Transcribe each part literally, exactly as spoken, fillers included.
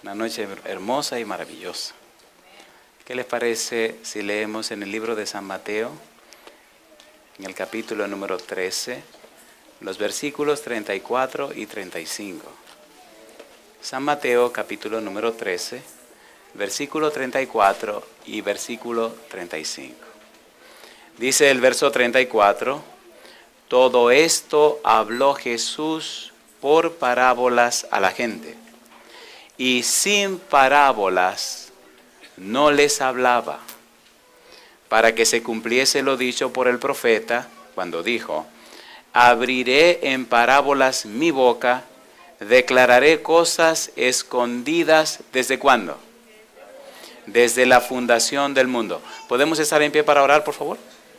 Una noche hermosa y maravillosa. ¿Qué les parece si leemos en el libro de San Mateo, en el capítulo número trece, los versículos treinta y cuatro y treinta y cinco? San Mateo, capítulo número trece, versículo treinta y cuatro y versículo treinta y cinco. Dice el verso treinta y cuatro, todo esto habló Jesús por parábolas a la gente, y sin parábolas no les hablaba, para que se cumpliese lo dicho por el profeta, cuando dijo, abriré en parábolas mi boca, declararé cosas escondidas, ¿desde cuándo? Desde la fundación del mundo. ¿Podemos estar en pie para orar, por favor?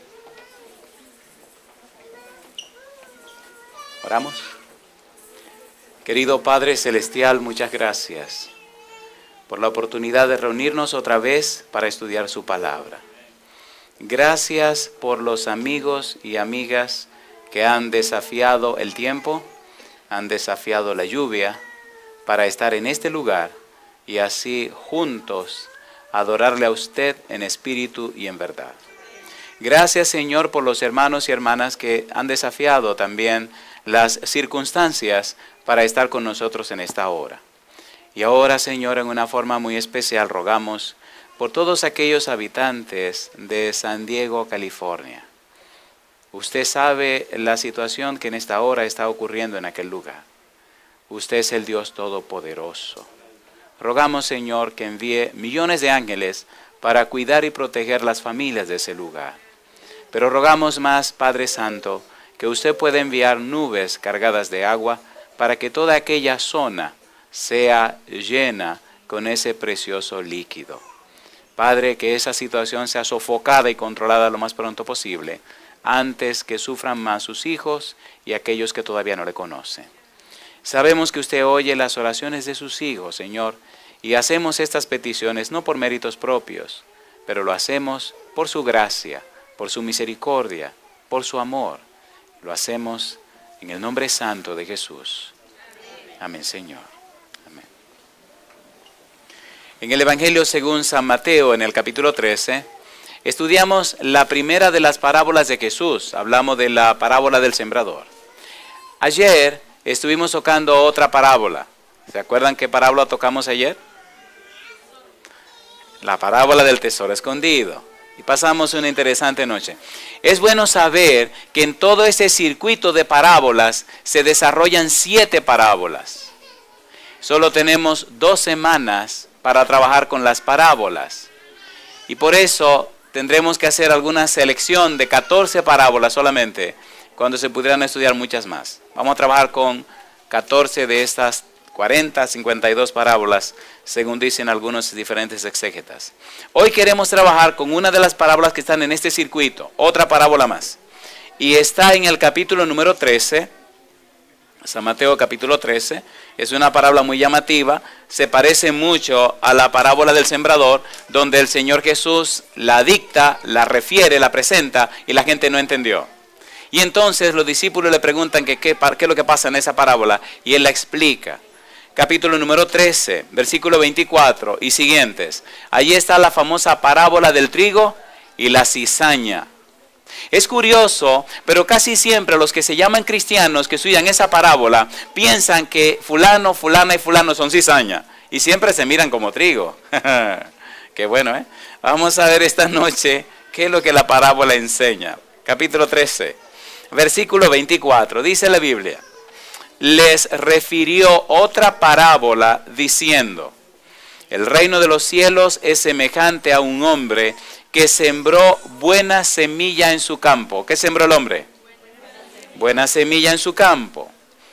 Oramos. Querido Padre Celestial, muchas gracias por la oportunidad de reunirnos otra vez para estudiar su palabra. Gracias por los amigos y amigas que han desafiado el tiempo, han desafiado la lluvia para estar en este lugar y así juntos adorarle a usted en espíritu y en verdad. Gracias, Señor, por los hermanos y hermanas que han desafiado también las circunstancias para estar con nosotros en esta hora. Y ahora, Señor, en una forma muy especial rogamos por todos aquellos habitantes de San Diego, California. Usted sabe la situación que en esta hora está ocurriendo en aquel lugar. Usted es el Dios Todopoderoso. Rogamos, Señor, que envíe millones de ángeles para cuidar y proteger las familias de ese lugar. Pero rogamos más, Padre Santo, que usted pueda enviar nubes cargadas de agua para que toda aquella zona sea llena con ese precioso líquido. Padre, que esa situación sea sofocada y controlada lo más pronto posible, antes que sufran más sus hijos y aquellos que todavía no le conocen. Sabemos que usted oye las oraciones de sus hijos, Señor, y hacemos estas peticiones no por méritos propios, pero lo hacemos por su gracia, por su misericordia, por su amor. Lo hacemos en el nombre santo de Jesús. Amén, Señor. Amén. En el Evangelio según San Mateo, en el capítulo trece, estudiamos la primera de las parábolas de Jesús. Hablamos de la parábola del sembrador. Ayer estuvimos tocando otra parábola. ¿Se acuerdan qué parábola tocamos ayer? La parábola del tesoro escondido. Y pasamos una interesante noche. Es bueno saber que en todo ese circuito de parábolas se desarrollan siete parábolas. Solo tenemos dos semanas para trabajar con las parábolas. Y por eso tendremos que hacer alguna selección de catorce parábolas solamente, cuando se pudieran estudiar muchas más. Vamos a trabajar con catorce de estas cuarenta, cincuenta y dos parábolas, según dicen algunos diferentes exégetas. Hoy queremos trabajar con una de las parábolas que están en este circuito, otra parábola más. Y está en el capítulo número trece, San Mateo capítulo trece, es una parábola muy llamativa, se parece mucho a la parábola del sembrador, donde el Señor Jesús la dicta, la refiere, la presenta y la gente no entendió. Y entonces los discípulos le preguntan que qué, qué es lo que pasa en esa parábola y Él la explica. Capítulo número trece, versículo veinticuatro y siguientes. Allí está la famosa parábola del trigo y la cizaña. Es curioso, pero casi siempre los que se llaman cristianos que estudian esa parábola piensan que fulano, fulana y fulano son cizaña y siempre se miran como trigo. Qué bueno, ¿eh? Vamos a ver esta noche qué es lo que la parábola enseña. Capítulo trece, versículo veinticuatro, dice la Biblia. Les refirió otra parábola diciendo, el reino de los cielos es semejante a un hombre que sembró buena semilla en su campo. ¿Qué sembró el hombre? Buena semilla en su campo.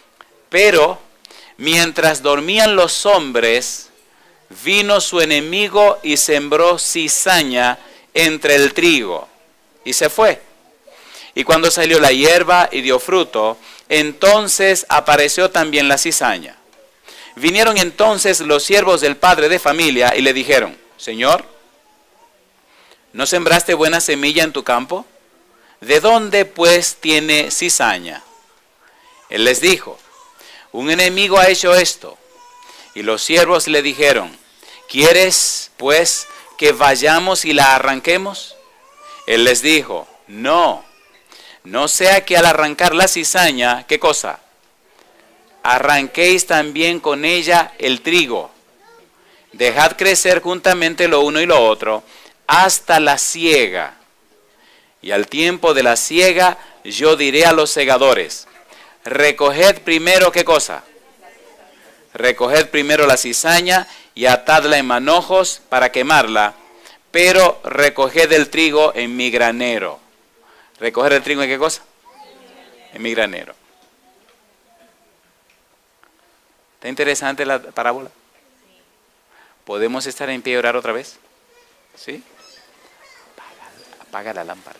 Pero mientras dormían los hombres, vino su enemigo y sembró cizaña entre el trigo y se fue. Y cuando salió la hierba y dio fruto, entonces apareció también la cizaña. Vinieron entonces los siervos del padre de familia y le dijeron, Señor, ¿no sembraste buena semilla en tu campo? ¿De dónde pues tiene cizaña? Él les dijo, un enemigo ha hecho esto. Y los siervos le dijeron, ¿quieres pues que vayamos y la arranquemos? Él les dijo, no, no sea que al arrancar la cizaña, ¿qué cosa? Arranquéis también con ella el trigo. Dejad crecer juntamente lo uno y lo otro hasta la siega. Y al tiempo de la siega yo diré a los segadores, recoged primero, ¿qué cosa? Recoged primero la cizaña y atadla en manojos para quemarla, pero recoged el trigo en mi granero. ¿Recoger el trigo en qué cosa? En mi granero. ¿Está interesante la parábola? ¿Podemos estar en pie y orar otra vez? ¿Sí? Apaga, apaga la lámpara.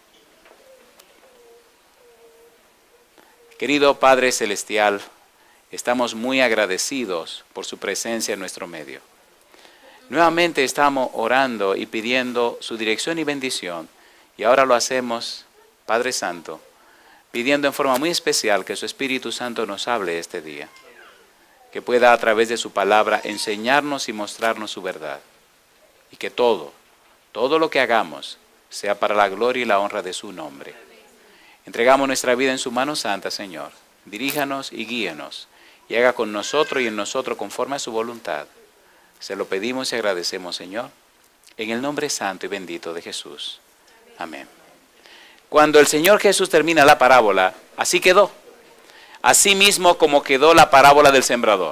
Querido Padre Celestial, estamos muy agradecidos por su presencia en nuestro medio. Nuevamente estamos orando y pidiendo su dirección y bendición, y ahora lo hacemos, Padre Santo, pidiendo en forma muy especial que su Espíritu Santo nos hable este día, que pueda a través de su palabra enseñarnos y mostrarnos su verdad, y que todo, todo lo que hagamos sea para la gloria y la honra de su nombre. Entregamos nuestra vida en su mano santa, Señor. Diríjanos y guíenos, y haga con nosotros y en nosotros conforme a su voluntad. Se lo pedimos y agradecemos, Señor, en el nombre santo y bendito de Jesús. Amén. Cuando el Señor Jesús termina la parábola, así quedó. Así mismo como quedó la parábola del sembrador.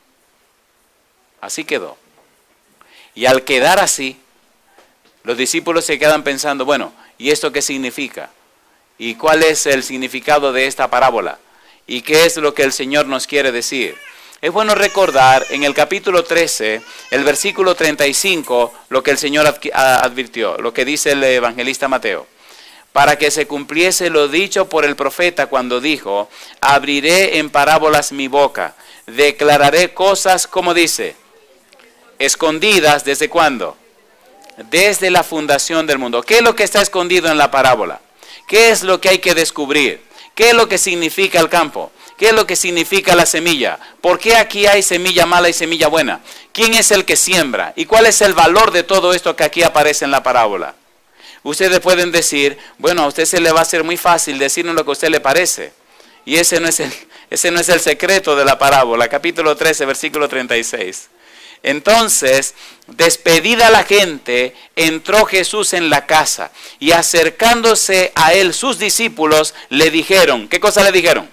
Así quedó. Y al quedar así, los discípulos se quedan pensando, bueno, ¿y esto qué significa? ¿Y cuál es el significado de esta parábola? ¿Y qué es lo que el Señor nos quiere decir? Es bueno recordar en el capítulo trece, el versículo treinta y cinco, lo que el Señor advirtió, lo que dice el evangelista Mateo. Para que se cumpliese lo dicho por el profeta cuando dijo, abriré en parábolas mi boca, declararé cosas, como dice, escondidas, ¿desde cuándo? Desde la fundación del mundo. ¿Qué es lo que está escondido en la parábola? ¿Qué es lo que hay que descubrir? ¿Qué es lo que significa el campo? ¿Qué es lo que significa la semilla? ¿Por qué aquí hay semilla mala y semilla buena? ¿Quién es el que siembra? ¿Y cuál es el valor de todo esto que aquí aparece en la parábola? Ustedes pueden decir, bueno, a usted se le va a hacer muy fácil decirnos lo que a usted le parece. Y ese no es el, ese no es el secreto de la parábola. Capítulo trece, versículo treinta y seis. Entonces, despedida la gente, entró Jesús en la casa y acercándose a él sus discípulos le dijeron, ¿qué cosa le dijeron?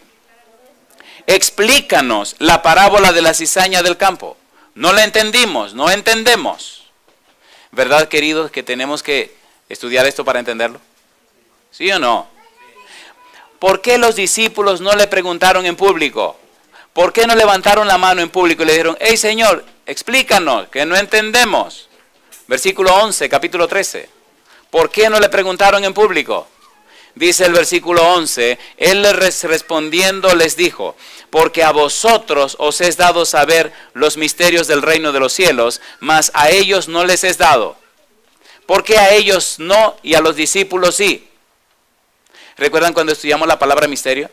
Explícanos la parábola de la cizaña del campo. No la entendimos, no entendemos. ¿Verdad, queridos, que tenemos que estudiar esto para entenderlo? ¿Sí o no? ¿Por qué los discípulos no le preguntaron en público? ¿Por qué no levantaron la mano en público y le dijeron, hey Señor, explícanos, que no entendemos? Versículo once, capítulo trece. ¿Por qué no le preguntaron en público? Dice el versículo once, él les respondiendo les dijo, porque a vosotros os es dado saber los misterios del reino de los cielos, mas a ellos no les es dado. ¿Por qué a ellos no y a los discípulos sí? ¿Recuerdan cuando estudiamos la palabra misterio?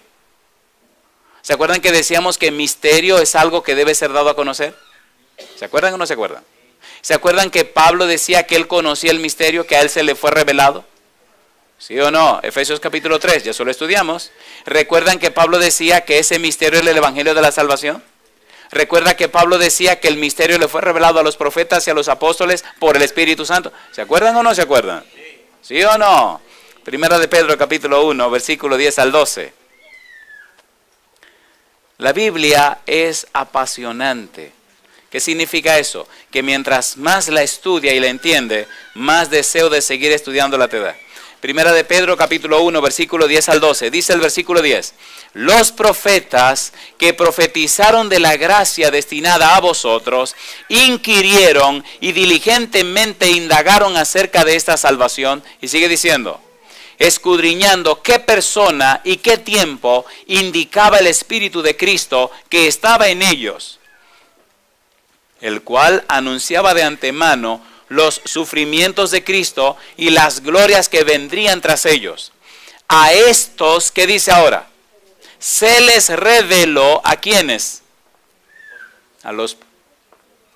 ¿Se acuerdan que decíamos que misterio es algo que debe ser dado a conocer? ¿Se acuerdan o no se acuerdan? ¿Se acuerdan que Pablo decía que él conocía el misterio, que a él se le fue revelado? ¿Sí o no? Efesios capítulo tres, ya solo estudiamos. ¿Recuerdan que Pablo decía que ese misterio es el evangelio de la salvación? ¿Recuerda que Pablo decía que el misterio le fue revelado a los profetas y a los apóstoles por el Espíritu Santo? ¿Se acuerdan o no se acuerdan? ¿Sí o no? Primera de Pedro capítulo uno, versículo diez al doce. La Biblia es apasionante. ¿Qué significa eso? Que mientras más la estudia y la entiende, más deseo de seguir estudiándola te da. Primera de Pedro capítulo uno, versículo diez al doce. Dice el versículo diez. Los profetas que profetizaron de la gracia destinada a vosotros, inquirieron y diligentemente indagaron acerca de esta salvación. Y sigue diciendo, escudriñando qué persona y qué tiempo indicaba el Espíritu de Cristo que estaba en ellos, el cual anunciaba de antemano los sufrimientos de Cristo y las glorias que vendrían tras ellos. A estos, ¿qué dice ahora? Se les reveló, ¿a quiénes? A los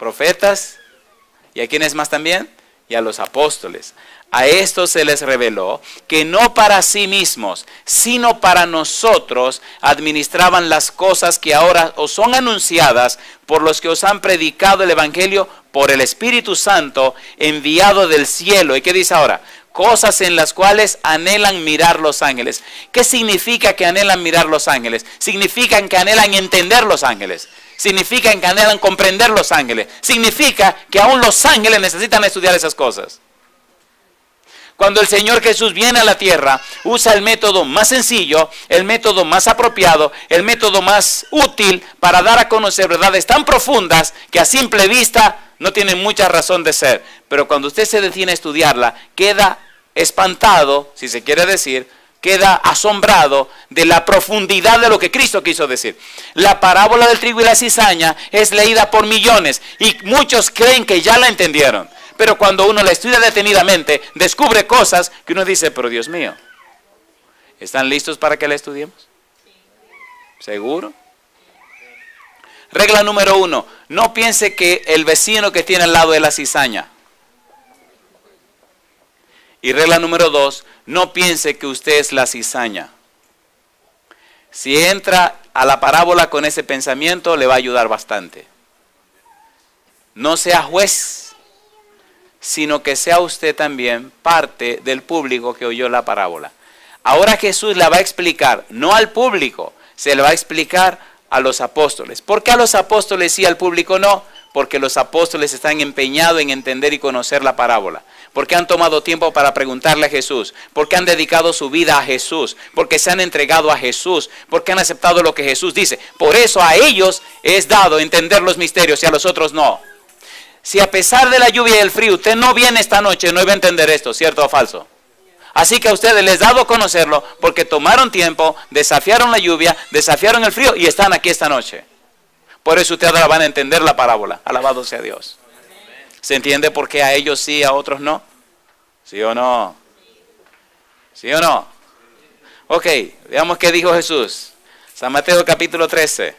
profetas, ¿y a quiénes más también? Y a los apóstoles. A estos se les reveló que no para sí mismos, sino para nosotros administraban las cosas que ahora os son anunciadas por los que os han predicado el Evangelio por el Espíritu Santo enviado del cielo. ¿Y qué dice ahora? Cosas en las cuales anhelan mirar los ángeles. ¿Qué significa que anhelan mirar los ángeles? Significa que anhelan entender los ángeles. Significa que anhelan comprender los ángeles. Significa que aún los ángeles necesitan estudiar esas cosas. Cuando el Señor Jesús viene a la tierra, usa el método más sencillo, el método más apropiado, el método más útil para dar a conocer verdades tan profundas que a simple vista no tienen mucha razón de ser. Pero cuando usted se detiene a estudiarla, queda espantado, si se quiere decir, queda asombrado de la profundidad de lo que Cristo quiso decir. La parábola del trigo y la cizaña es leída por millones y muchos creen que ya la entendieron. Pero cuando uno la estudia detenidamente, descubre cosas que uno dice, pero Dios mío, ¿están listos para que la estudiemos? ¿Seguro? Regla número uno, no piense que el vecino que tiene al lado es la cizaña. Y regla número dos, no piense que usted es la cizaña. Si entra a la parábola con ese pensamiento, le va a ayudar bastante. No sea juez, sino que sea usted también parte del público que oyó la parábola. Ahora Jesús la va a explicar, no al público, se le va a explicar a los apóstoles. ¿Por qué a los apóstoles sí, al público no? Porque los apóstoles están empeñados en entender y conocer la parábola. Porque han tomado tiempo para preguntarle a Jesús. Porque han dedicado su vida a Jesús. Porque se han entregado a Jesús. Porque han aceptado lo que Jesús dice. Por eso a ellos es dado entender los misterios y a los otros no. Si a pesar de la lluvia y el frío usted no viene esta noche, no iba a entender esto, ¿cierto o falso? Así que a ustedes les he dado a conocerlo porque tomaron tiempo, desafiaron la lluvia, desafiaron el frío y están aquí esta noche. Por eso ustedes ahora van a entender la parábola. Alabado sea Dios. ¿Se entiende por qué a ellos sí, a otros no? ¿Sí o no? ¿Sí o no? Ok, veamos qué dijo Jesús. San Mateo capítulo trece.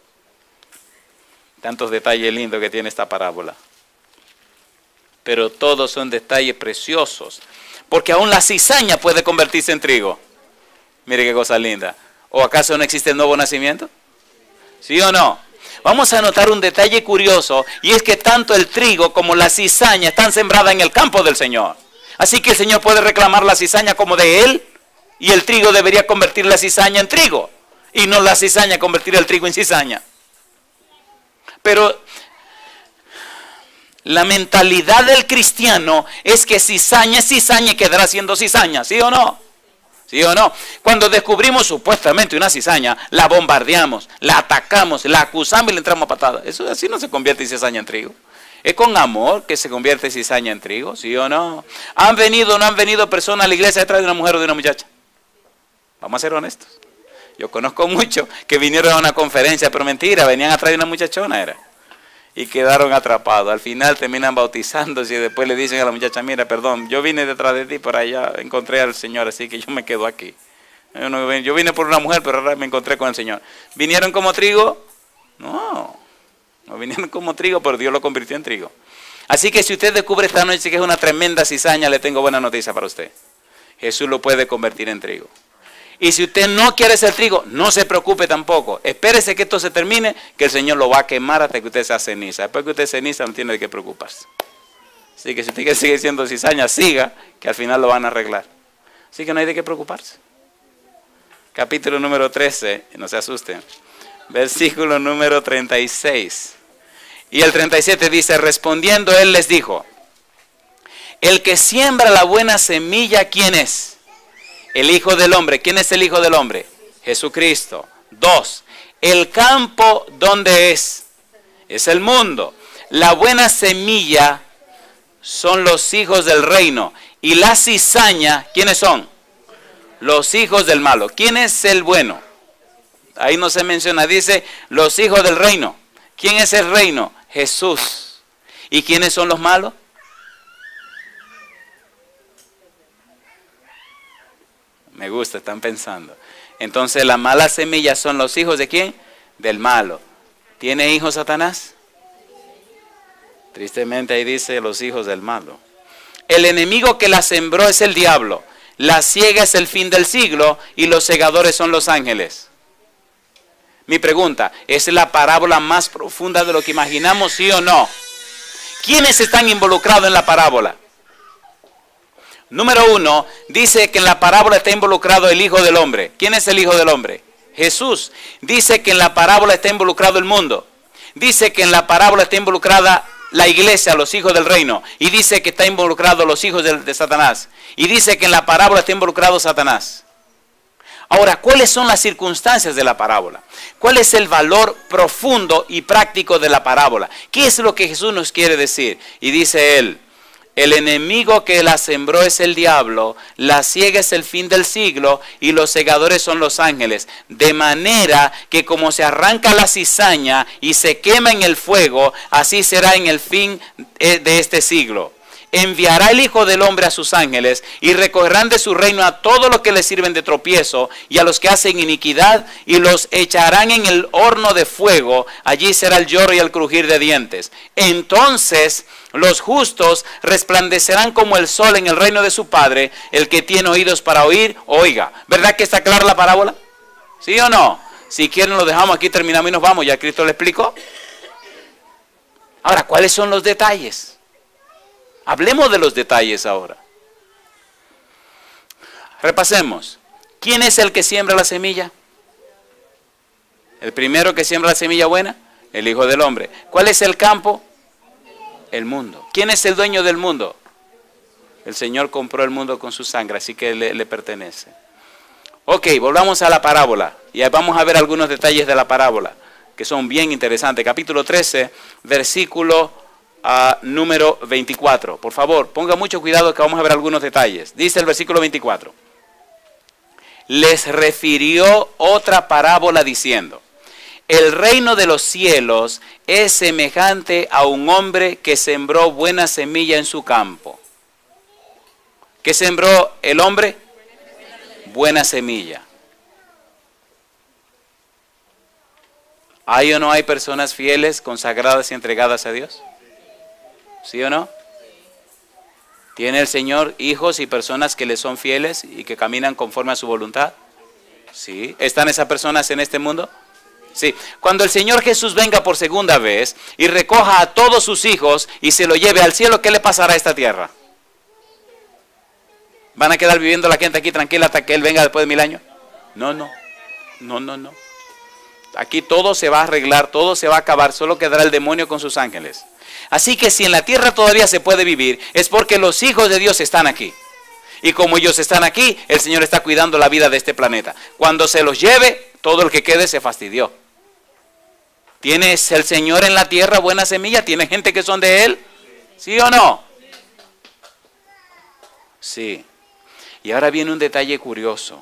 Tantos detalles lindos que tiene esta parábola. Pero todos son detalles preciosos. Porque aún la cizaña puede convertirse en trigo. Mire qué cosa linda. ¿O acaso no existe el nuevo nacimiento? ¿Sí o no? Vamos a notar un detalle curioso. Y es que tanto el trigo como la cizaña están sembradas en el campo del Señor. Así que el Señor puede reclamar la cizaña como de Él. Y el trigo debería convertir la cizaña en trigo. Y no la cizaña convertir el trigo en cizaña. Pero la mentalidad del cristiano es que cizaña es cizaña y quedará siendo cizaña, ¿sí o no? ¿Sí o no? Cuando descubrimos supuestamente una cizaña, la bombardeamos, la atacamos, la acusamos y le entramos a patadas. Eso así no se convierte en cizaña en trigo. Es con amor que se convierte cizaña en trigo, ¿sí o no? ¿Han venido o no han venido personas a la iglesia detrás de una mujer o de una muchacha? Vamos a ser honestos. Yo conozco muchos que vinieron a una conferencia, pero mentira, venían atrás de una muchachona, era. Y quedaron atrapados. Al final terminan bautizándose y después le dicen a la muchacha, mira, perdón, yo vine detrás de ti, por allá encontré al Señor, así que yo me quedo aquí. Yo, no, yo vine por una mujer, pero ahora me encontré con el Señor. ¿Vinieron como trigo? No, no vinieron como trigo, pero Dios lo convirtió en trigo. Así que si usted descubre esta noche que es una tremenda cizaña, le tengo buena noticia para usted. Jesús lo puede convertir en trigo. Y si usted no quiere ser trigo, no se preocupe tampoco. Espérese que esto se termine, que el Señor lo va a quemar hasta que usted sea ceniza. Después que usted es ceniza, no tiene de qué preocuparse. Así que si usted quiere seguir siendo cizaña, siga, que al final lo van a arreglar. Así que no hay de qué preocuparse. Capítulo número trece, no se asusten. Versículo número treinta y seis. Y el treinta y siete dice, respondiendo él les dijo, el que siembra la buena semilla, ¿quién es? El Hijo del Hombre. ¿Quién es el Hijo del Hombre? Jesucristo. Dos, el campo, ¿dónde es? Es el mundo. La buena semilla son los hijos del reino. Y la cizaña, ¿quiénes son? Los hijos del malo. ¿Quién es el bueno? Ahí no se menciona, dice los hijos del reino. ¿Quién es el reino? Jesús. ¿Y quiénes son los malos? Me gusta, están pensando. Entonces las malas semillas son los hijos de ¿quién? Del malo. ¿Tiene hijos Satanás? Tristemente ahí dice los hijos del malo. El enemigo que la sembró es el diablo. La siega es el fin del siglo y los segadores son los ángeles. Mi pregunta, ¿es la parábola más profunda de lo que imaginamos, sí o no? ¿Quiénes están involucrados en la parábola? Número uno, dice que en la parábola está involucrado el Hijo del Hombre. ¿Quién es el Hijo del Hombre? Jesús. Dice que en la parábola está involucrado el mundo. Dice que en la parábola está involucrada la iglesia, los hijos del reino. Y dice que está involucrado los hijos de, de Satanás. Y dice que en la parábola está involucrado Satanás. Ahora, ¿cuáles son las circunstancias de la parábola? ¿Cuál es el valor profundo y práctico de la parábola? ¿Qué es lo que Jesús nos quiere decir? Y dice él, el enemigo que la sembró es el diablo, la siega es el fin del siglo y los segadores son los ángeles. De manera que como se arranca la cizaña y se quema en el fuego, así será en el fin de este siglo. Enviará el Hijo del Hombre a sus ángeles y recogerán de su reino a todos los que le sirven de tropiezo y a los que hacen iniquidad y los echarán en el horno de fuego. Allí será el lloro y el crujir de dientes. Entonces los justos resplandecerán como el sol en el reino de su Padre. El que tiene oídos para oír, oiga. ¿Verdad que está clara la parábola? ¿Sí o no? Si quieren lo dejamos aquí, terminamos y nos vamos. ¿Ya Cristo le explicó? Ahora, ¿cuáles son los detalles? Hablemos de los detalles ahora. Repasemos. ¿Quién es el que siembra la semilla? El primero que siembra la semilla buena, el Hijo del Hombre. ¿Cuál es el campo? El mundo. ¿Quién es el dueño del mundo? El Señor compró el mundo con su sangre, así que le, le pertenece. Ok, volvamos a la parábola. Y vamos a ver algunos detalles de la parábola, que son bien interesantes. Capítulo trece, versículo Uh, número veinticuatro. Por favor, ponga mucho cuidado que vamos a ver algunos detalles. Dice el versículo veinticuatro. Les refirió otra parábola diciendo: el reino de los cielos es semejante a un hombre que sembró buena semilla en su campo. ¿Qué sembró el hombre? Buena semilla. ¿Hay o no hay personas fieles, consagradas y entregadas a Dios? ¿Sí o no? ¿Tiene el Señor hijos y personas que le son fieles y que caminan conforme a su voluntad? ¿Sí? ¿Están esas personas en este mundo? Sí. Cuando el Señor Jesús venga por segunda vez y recoja a todos sus hijos y se lo lleve al cielo, ¿qué le pasará a esta tierra? ¿Van a quedar viviendo la gente aquí tranquila hasta que Él venga después de mil años? No, no. No, no, no. Aquí todo se va a arreglar, todo se va a acabar, solo quedará el demonio con sus ángeles. Así que si en la tierra todavía se puede vivir, es porque los hijos de Dios están aquí. Y como ellos están aquí, el Señor está cuidando la vida de este planeta. Cuando se los lleve, todo el que quede se fastidió. ¿Tienes el Señor en la tierra buena semilla? ¿Tiene gente que son de Él? ¿Sí o no? Sí. Y ahora viene un detalle curioso.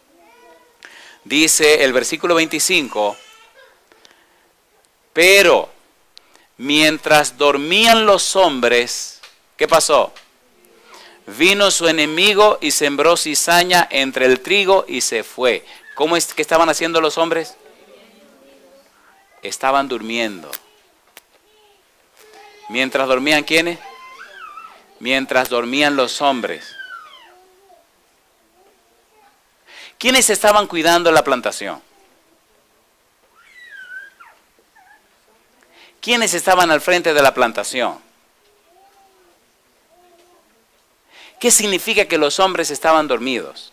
Dice el versículo veinticinco, pero mientras dormían los hombres, ¿qué pasó? Vino su enemigo y sembró cizaña entre el trigo y se fue. ¿Cómo es que estaban haciendo los hombres? Estaban durmiendo. ¿Mientras dormían quiénes? Mientras dormían los hombres. ¿Quiénes estaban cuidando la plantación? ¿Quiénes estaban al frente de la plantación? ¿Qué significa que los hombres estaban dormidos?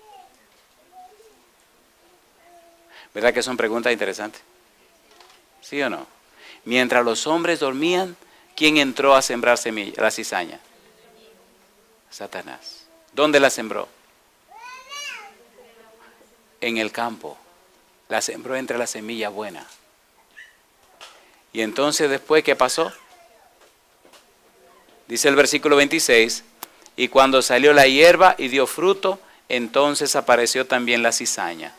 ¿Verdad que son preguntas interesantes? ¿Sí o no? Mientras los hombres dormían, ¿quién entró a sembrar semilla, la cizaña? Satanás. ¿Dónde la sembró? En el campo. La sembró entre la semilla buena. Y entonces después, ¿qué pasó? Dice el versículo veintiséis, y cuando salió la hierba y dio fruto, entonces apareció también la cizaña.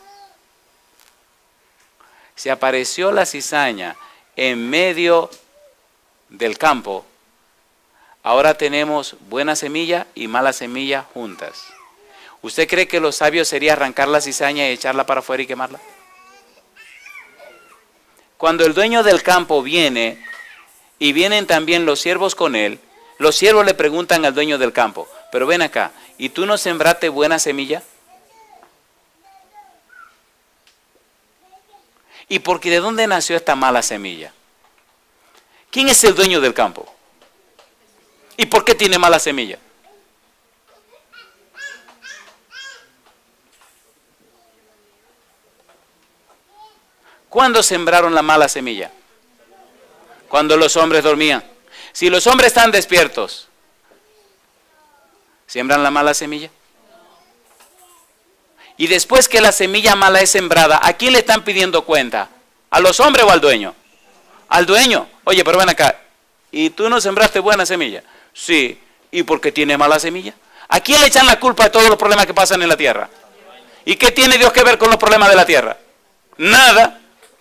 Si apareció la cizaña en medio del campo, ahora tenemos buena semilla y mala semilla juntas. ¿Usted cree que lo sabio sería arrancar la cizaña y echarla para afuera y quemarla? Cuando el dueño del campo viene y vienen también los siervos con él, los siervos le preguntan al dueño del campo, pero ven acá, ¿y tú no sembraste buena semilla? ¿Y porque de dónde nació esta mala semilla? ¿Quién es el dueño del campo? ¿Y por qué tiene mala semilla? ¿Cuándo sembraron la mala semilla? Cuando los hombres dormían. Si los hombres están despiertos, ¿siembran la mala semilla? Y después que la semilla mala es sembrada, ¿a quién le están pidiendo cuenta? ¿A los hombres o al dueño? Al dueño. Oye, pero ven acá. ¿Y tú no sembraste buena semilla? Sí. ¿Y por qué tiene mala semilla? ¿A quién le echan la culpa de todos los problemas que pasan en la tierra? ¿Y qué tiene Dios que ver con los problemas de la tierra? Nada.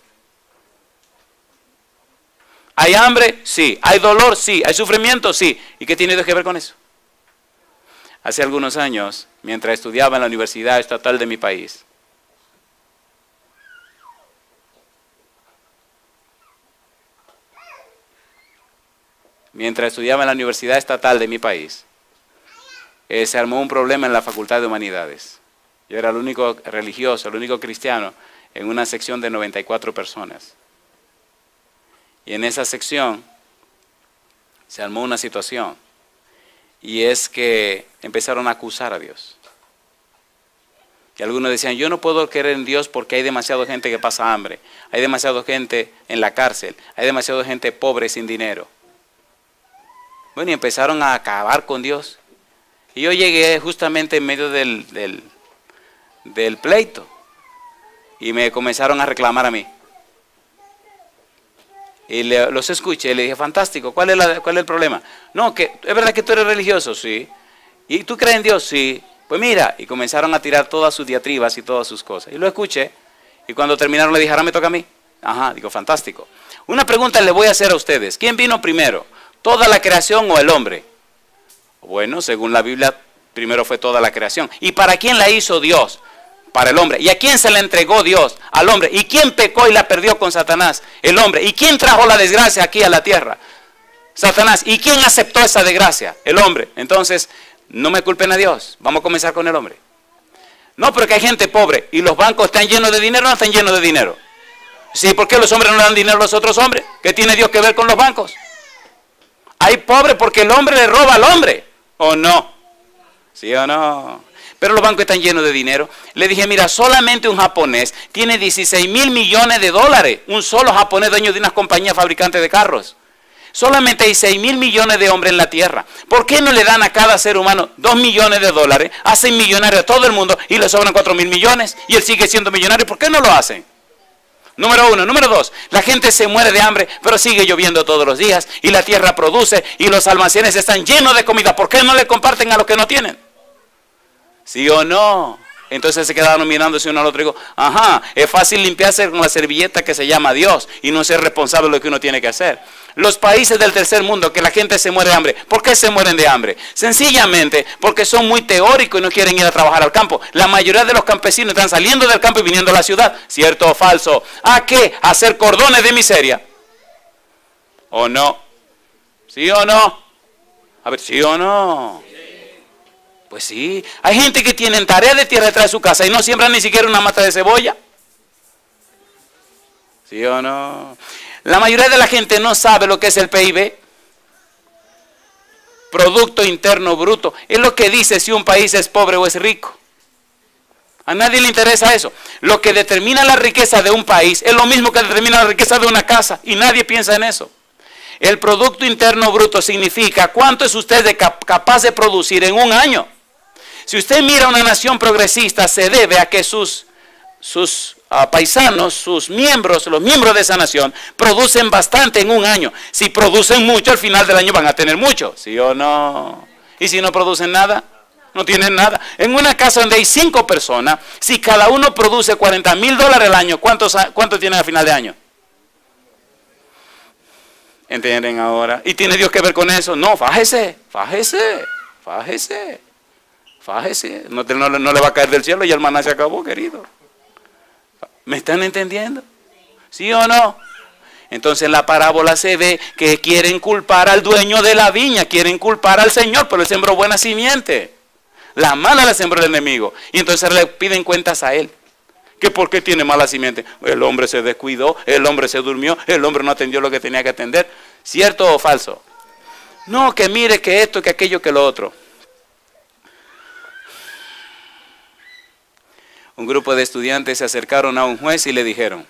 ¿Hay hambre? Sí. ¿Hay dolor? Sí. ¿Hay sufrimiento? Sí. ¿Y qué tiene Dios que ver con eso? Hace algunos años, mientras estudiaba en la Universidad Estatal de mi país, mientras estudiaba en la Universidad Estatal de mi país, eh, se armó un problema en la Facultad de Humanidades. Yo era el único religioso, el único cristiano en una sección de noventa y cuatro personas. Y en esa sección se armó una situación, y es que empezaron a acusar a Dios. Y algunos decían, yo no puedo creer en Dios porque hay demasiada gente que pasa hambre, hay demasiada gente en la cárcel, hay demasiada gente pobre sin dinero. Bueno, y empezaron a acabar con Dios. Y yo llegué justamente en medio del, del, del pleito, y me comenzaron a reclamar a mí. Y le, los escuché y le dije, fantástico, ¿cuál es, la, ¿cuál es el problema? No, que es verdad que tú eres religioso, sí. ¿Y tú crees en Dios? Sí. Pues mira, y comenzaron a tirar todas sus diatribas y todas sus cosas. Y lo escuché, y cuando terminaron le dije, ahora me toca a mí. Ajá, digo, fantástico. Una pregunta le voy a hacer a ustedes. ¿Quién vino primero? ¿Toda la creación o el hombre? Bueno, según la Biblia, primero fue toda la creación. ¿Y para quién la hizo Dios? Para el hombre. ¿Y a quién se la entregó Dios? Al hombre. ¿Y quién pecó y la perdió con Satanás? El hombre. ¿Y quién trajo la desgracia aquí a la tierra? Satanás. ¿Y quién aceptó esa desgracia? El hombre. Entonces, no me culpen a Dios. Vamos a comenzar con el hombre. No, pero que hay gente pobre. ¿Y los bancos están llenos de dinero o no están llenos de dinero? Sí, ¿por qué los hombres no le dan dinero a los otros hombres? ¿Qué tiene Dios que ver con los bancos? Hay pobre porque el hombre le roba al hombre. ¿O no? ¿Sí o no? Pero los bancos están llenos de dinero. Le dije, mira, solamente un japonés tiene dieciséis mil millones de dólares. Un solo japonés dueño de una compañía fabricante de carros. Solamente hay seis mil millones de hombres en la tierra. ¿Por qué no le dan a cada ser humano dos millones de dólares? Hacen millonario a todo el mundo y le sobran cuatro mil millones. Y él sigue siendo millonario. ¿Por qué no lo hacen? Número uno. Número dos. La gente se muere de hambre, pero sigue lloviendo todos los días. Y la tierra produce y los almacenes están llenos de comida. ¿Por qué no le comparten a los que no tienen? ¿Sí o no? Entonces se quedaron mirándose uno al otro y digo, ajá, es fácil limpiarse con la servilleta que se llama Dios y no ser responsable de lo que uno tiene que hacer. Los países del tercer mundo que la gente se muere de hambre, ¿por qué se mueren de hambre? Sencillamente porque son muy teóricos y no quieren ir a trabajar al campo. La mayoría de los campesinos están saliendo del campo y viniendo a la ciudad. ¿Cierto o falso? ¿A qué? ¿A hacer cordones de miseria? ¿O no? ¿Sí o no? A ver, ¿sí o no? Pues sí, hay gente que tienen tarea de tierra detrás de su casa y no siembran ni siquiera una mata de cebolla. ¿Sí o no? La mayoría de la gente no sabe lo que es el P I B. Producto Interno Bruto. Es lo que dice si un país es pobre o es rico. A nadie le interesa eso. Lo que determina la riqueza de un país es lo mismo que determina la riqueza de una casa y nadie piensa en eso. El Producto Interno Bruto significa cuánto es usted de cap- capaz de producir en un año. Si usted mira una nación progresista, se debe a que sus, sus uh, paisanos, sus miembros, los miembros de esa nación, producen bastante en un año. Si producen mucho, al final del año van a tener mucho, ¿sí o no? Y si no producen nada, no tienen nada. En una casa donde hay cinco personas, si cada uno produce cuarenta mil dólares al año, ¿cuántos, ¿cuánto tienen al final de año? ¿Entienden ahora? ¿Y tiene Dios que ver con eso? No, fájese, fájese, fájese. Fájese, no, no, no le va a caer del cielo y el maná se acabó, querido. ¿Me están entendiendo? ¿Sí o no? Entonces en la parábola se ve que quieren culpar al dueño de la viña, quieren culpar al Señor, pero él sembró buena simiente. La mala la sembró el enemigo. Y entonces le piden cuentas a él. ¿Que por qué tiene mala simiente? El hombre se descuidó, el hombre se durmió, el hombre no atendió lo que tenía que atender. ¿Cierto o falso? No, que mire que esto, que aquello, que lo otro. Un grupo de estudiantes se acercaron a un juez y le dijeron: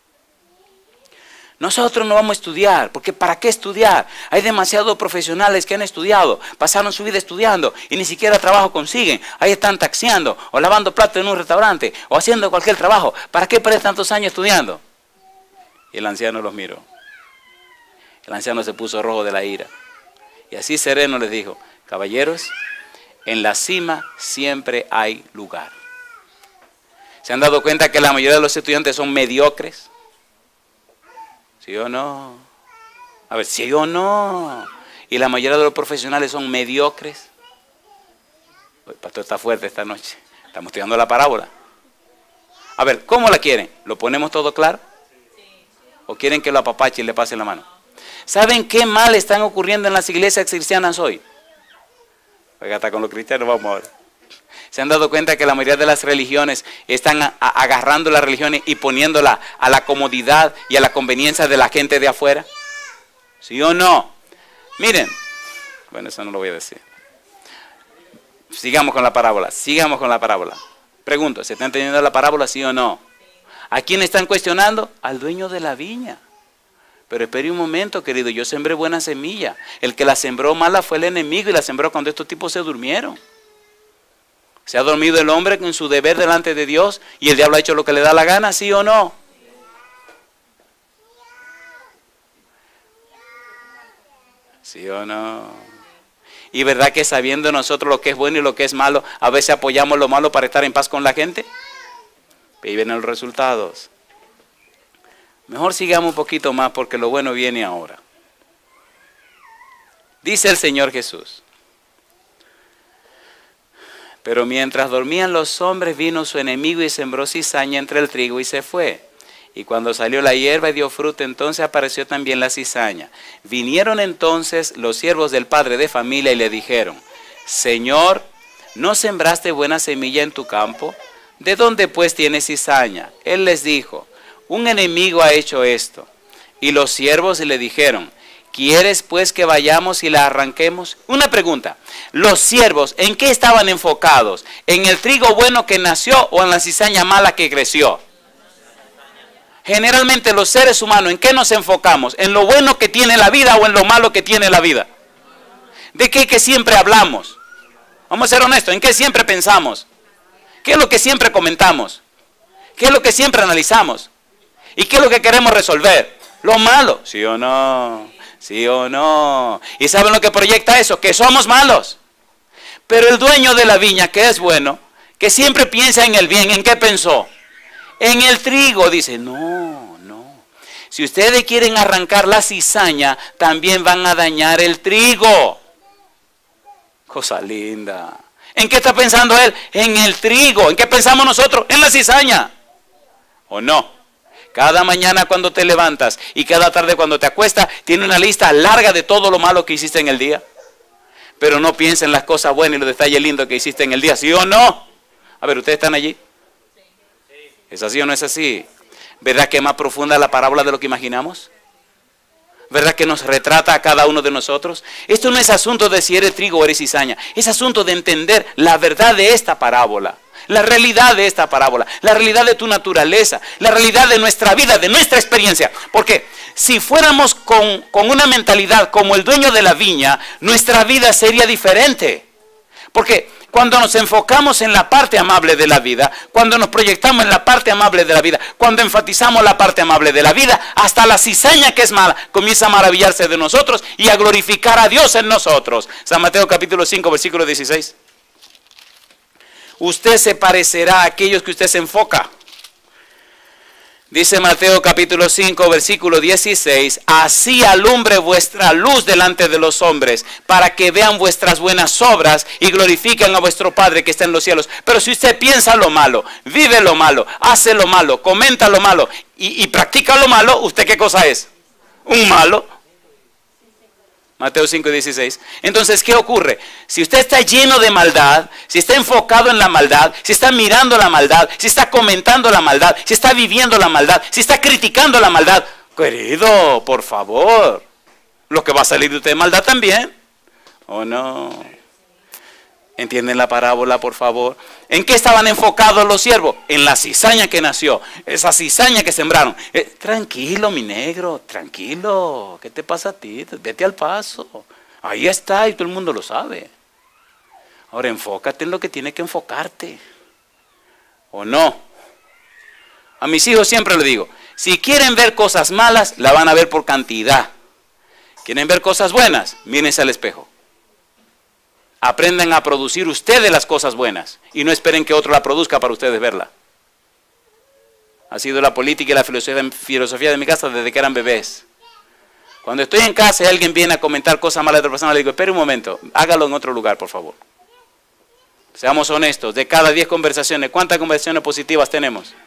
nosotros no vamos a estudiar, porque ¿para qué estudiar? Hay demasiados profesionales que han estudiado, pasaron su vida estudiando y ni siquiera trabajo consiguen. Ahí están taxiando o lavando platos en un restaurante o haciendo cualquier trabajo. ¿Para qué perder tantos años estudiando? Y el anciano los miró. El anciano se puso rojo de la ira. Y así sereno les dijo: caballeros, en la cima siempre hay lugar. ¿Se han dado cuenta que la mayoría de los estudiantes son mediocres? ¿Sí o no? A ver, ¿sí o no? Y la mayoría de los profesionales son mediocres. El pastor está fuerte esta noche. Estamos estudiando la parábola. A ver, ¿cómo la quieren? ¿Lo ponemos todo claro? ¿O quieren que lo apapache y le pase la mano? ¿Saben qué mal están ocurriendo en las iglesias cristianas hoy? Oiga, hasta con los cristianos vamos ahora. ¿Se han dado cuenta que la mayoría de las religiones están a, a, agarrando las religiones y poniéndola a la comodidad y a la conveniencia de la gente de afuera? ¿Sí o no? Miren, bueno, eso no lo voy a decir. Sigamos con la parábola, sigamos con la parábola. Pregunto, ¿se está entendiendo la parábola, sí o no? ¿A quién están cuestionando? Al dueño de la viña. Pero espere un momento, querido, yo sembré buena semilla. El que la sembró mala fue el enemigo y la sembró cuando estos tipos se durmieron. ¿Se ha dormido el hombre en su deber delante de Dios y el diablo ha hecho lo que le da la gana, sí o no? ¿Sí o no? ¿Y verdad que sabiendo nosotros lo que es bueno y lo que es malo, a veces apoyamos lo malo para estar en paz con la gente? Y vienen los resultados. Mejor sigamos un poquito más porque lo bueno viene ahora. Dice el Señor Jesús: pero mientras dormían los hombres, vino su enemigo y sembró cizaña entre el trigo y se fue. Y cuando salió la hierba y dio fruto, entonces apareció también la cizaña. Vinieron entonces los siervos del padre de familia y le dijeron: Señor, ¿no sembraste buena semilla en tu campo? ¿De dónde pues tienes cizaña? Él les dijo: un enemigo ha hecho esto. Y los siervos le dijeron: ¿quieres pues que vayamos y la arranquemos? Una pregunta, los siervos, ¿en qué estaban enfocados? ¿En el trigo bueno que nació o en la cizaña mala que creció? Generalmente los seres humanos, ¿en qué nos enfocamos? ¿En lo bueno que tiene la vida o en lo malo que tiene la vida? ¿De qué que siempre hablamos? Vamos a ser honestos, ¿en qué siempre pensamos? ¿Qué es lo que siempre comentamos? ¿Qué es lo que siempre analizamos? ¿Y qué es lo que queremos resolver? Lo malo, ¿sí o no? ¿Sí o no? ¿Y saben lo que proyecta eso? Que somos malos. Pero el dueño de la viña, que es bueno, que siempre piensa en el bien, ¿en qué pensó? En el trigo. Dice, no, no. Si ustedes quieren arrancar la cizaña, también van a dañar el trigo. Cosa linda. ¿En qué está pensando él? En el trigo. ¿En qué pensamos nosotros? En la cizaña. ¿O no? Cada mañana cuando te levantas y cada tarde cuando te acuestas, tiene una lista larga de todo lo malo que hiciste en el día. Pero no piensa en las cosas buenas y los detalles lindos que hiciste en el día, ¿sí o no? A ver, ¿ustedes están allí? ¿Es así o no es así? ¿Verdad que es más profunda la parábola de lo que imaginamos? ¿Verdad que nos retrata a cada uno de nosotros? Esto no es asunto de si eres trigo o eres cizaña. Es asunto de entender la verdad de esta parábola. La realidad de esta parábola, la realidad de tu naturaleza, la realidad de nuestra vida, de nuestra experiencia. Porque si fuéramos con, con una mentalidad como el dueño de la viña, nuestra vida sería diferente. Porque cuando nos enfocamos en la parte amable de la vida, cuando nos proyectamos en la parte amable de la vida, cuando enfatizamos la parte amable de la vida, hasta la cizaña que es mala comienza a maravillarse de nosotros y a glorificar a Dios en nosotros. San Mateo capítulo cinco, versículo dieciséis. Usted se parecerá a aquellos que usted se enfoca. Dice Mateo capítulo cinco, versículo dieciséis, así alumbre vuestra luz delante de los hombres, para que vean vuestras buenas obras y glorifiquen a vuestro Padre que está en los cielos. Pero si usted piensa lo malo, vive lo malo, hace lo malo, comenta lo malo y, y practica lo malo, ¿usted qué cosa es? Un malo. Mateo cinco, dieciséis. Entonces, ¿qué ocurre? Si usted está lleno de maldad, si está enfocado en la maldad, si está mirando la maldad, si está comentando la maldad, si está viviendo la maldad, si está criticando la maldad, querido, por favor, lo que va a salir de usted es maldad también. ¿O no? ¿Entienden la parábola, por favor? ¿En qué estaban enfocados los siervos? En la cizaña que nació, esa cizaña que sembraron. Eh, tranquilo, mi negro, tranquilo. ¿Qué te pasa a ti? Vete al paso. Ahí está y todo el mundo lo sabe. Ahora enfócate en lo que tiene que enfocarte. ¿O no? A mis hijos siempre les digo, si quieren ver cosas malas, la van a ver por cantidad. ¿Quieren ver cosas buenas? Mírense al espejo. Aprendan a producir ustedes las cosas buenas y no esperen que otro la produzca para ustedes verla. Ha sido la política y la filosofía de mi casa desde que eran bebés. Cuando estoy en casa y alguien viene a comentar cosas malas de otra persona, le digo, espere un momento, hágalo en otro lugar, por favor. Seamos honestos, de cada diez conversaciones, ¿cuántas conversaciones positivas tenemos?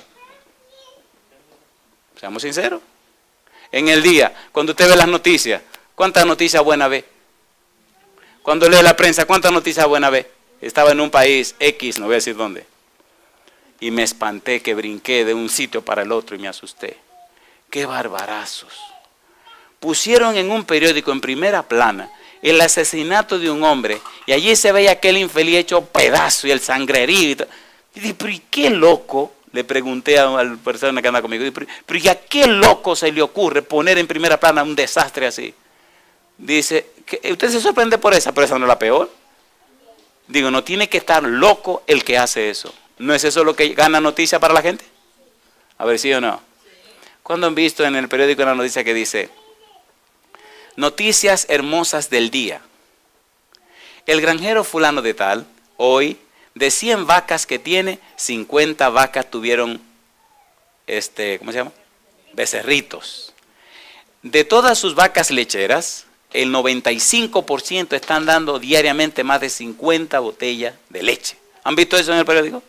Seamos sinceros. En el día, cuando usted ve las noticias, ¿cuántas noticias buenas ve? Cuando lee la prensa, ¿cuántas noticias buenas ve? Estaba en un país X, no voy a decir dónde, y me espanté que brinqué de un sitio para el otro y me asusté. ¡Qué barbarazos! Pusieron en un periódico en primera plana el asesinato de un hombre y allí se veía aquel infeliz hecho pedazo y el sangrerío. Y dije, pero ¿y qué loco? Le pregunté a la persona que anda conmigo, pero, pero ¿y a qué loco se le ocurre poner en primera plana un desastre así? Dice, que usted se sorprende por esa, pero esa no es la peor. Digo, no tiene que estar loco el que hace eso. ¿No es eso lo que gana noticia para la gente? A ver, ¿sí o no? ¿Cuándo han visto en el periódico una noticia que dice, noticias hermosas del día? El granjero fulano de tal, hoy, de cien vacas que tiene, cincuenta vacas tuvieron, este, ¿cómo se llama? Becerritos. De todas sus vacas lecheras, el noventa y cinco por ciento están dando diariamente más de cincuenta botellas de leche. ¿Han visto eso en el periódico?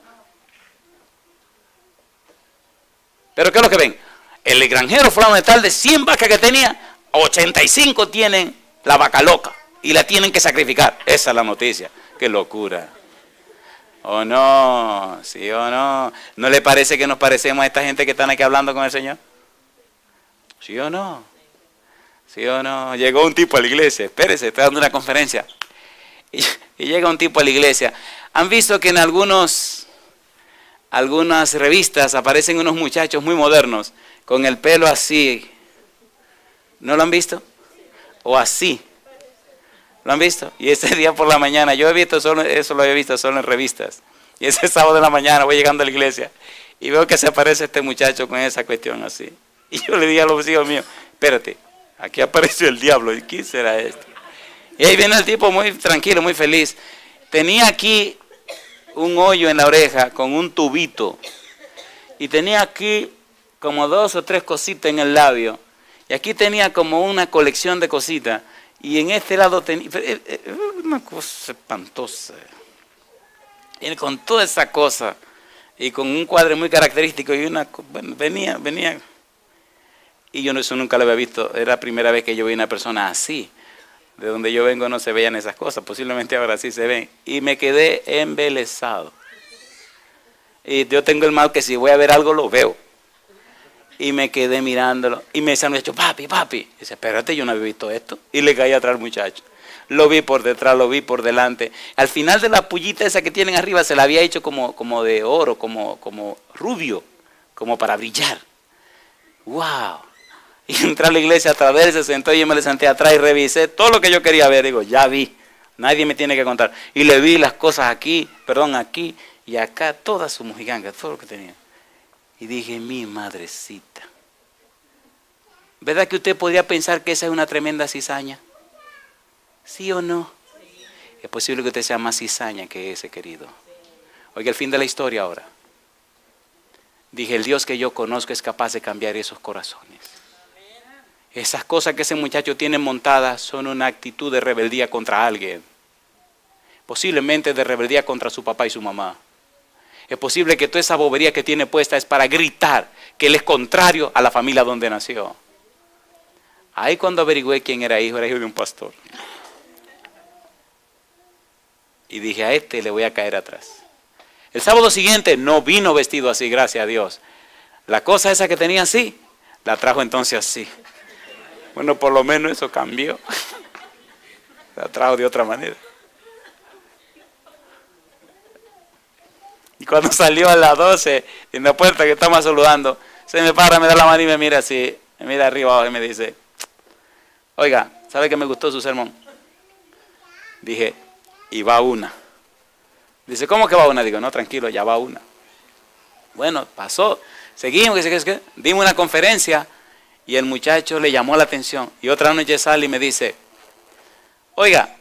¿Pero qué es lo que ven? El granjero fulano de tal, de cien vacas que tenía, ochenta y cinco tienen la vaca loca y la tienen que sacrificar. Esa es la noticia. ¡Qué locura! ¿O no? ¿Sí o no? ¿No le parece que nos parecemos a esta gente que están aquí hablando con el Señor? ¿Sí o no? ¿Sí o no? Llegó un tipo a la iglesia, espérese, estoy dando una conferencia. Y, y llega un tipo a la iglesia. ¿Han visto que en algunos, algunas revistas aparecen unos muchachos muy modernos con el pelo así? ¿No lo han visto? O así. ¿Lo han visto? Y ese día por la mañana, yo he visto solo, eso lo he visto solo en revistas. Y ese sábado de la mañana voy llegando a la iglesia y veo que se aparece este muchacho con esa cuestión así. Y yo le dije a los hijos míos, espérate, aquí apareció el diablo. ¿Y quién será esto? Y ahí viene el tipo muy tranquilo, muy feliz. Tenía aquí un hoyo en la oreja con un tubito. Y tenía aquí como dos o tres cositas en el labio. Y aquí tenía como una colección de cositas. Y en este lado tenía una cosa espantosa. Y con toda esa cosa. Y con un cuadro muy característico. Y una, bueno, venía, venía. Y yo eso nunca lo había visto. Era la primera vez que yo vi una persona así. De donde yo vengo no se veían esas cosas. Posiblemente ahora sí se ven. Y me quedé embelesado. Y yo tengo el mal que si voy a ver algo lo veo. Y me quedé mirándolo. Y me decía el muchacho, papi, papi. Y dice, espérate, yo no había visto esto. Y le caí atrás al muchacho. Lo vi por detrás, lo vi por delante. Al final de la pullita esa que tienen arriba se la había hecho como, como de oro, como, como rubio, como para brillar. ¡Wow! Y entré a la iglesia a través, se sentó y yo me le senté atrás y revisé todo lo que yo quería ver. Digo, ya vi, nadie me tiene que contar. Y le vi las cosas aquí, perdón, aquí y acá, todas sus mojigangas, todo lo que tenía. Y dije, mi madrecita. ¿Verdad que usted podría pensar que esa es una tremenda cizaña? ¿Sí o no? Sí. Es posible que usted sea más cizaña que ese, querido. Oiga, el fin de la historia ahora. Dije, el Dios que yo conozco es capaz de cambiar esos corazones. Esas cosas que ese muchacho tiene montadas son una actitud de rebeldía contra alguien. Posiblemente de rebeldía contra su papá y su mamá. Es posible que toda esa bobería que tiene puesta es para gritar que él es contrario a la familia donde nació. Ahí cuando averigüé quién era hijo, era hijo de un pastor. Y dije, a este le voy a caer atrás. El sábado siguiente no vino vestido así, gracias a Dios. La cosa esa que tenía así, la trajo entonces así. Bueno, por lo menos eso cambió. La trajo de otra manera. Y cuando salió a las doce, en la puerta que estamos saludando, se me para, me da la mano y me mira así, me mira arriba abajo y me dice, oiga, ¿sabe que me gustó su sermón? Dije, y va una. Dice, ¿cómo que va una? Digo, no, tranquilo, ya va una. Bueno, pasó, seguimos, que, que, que, dimos una conferencia y el muchacho le llamó la atención. Y otra noche sale y me dice, oiga,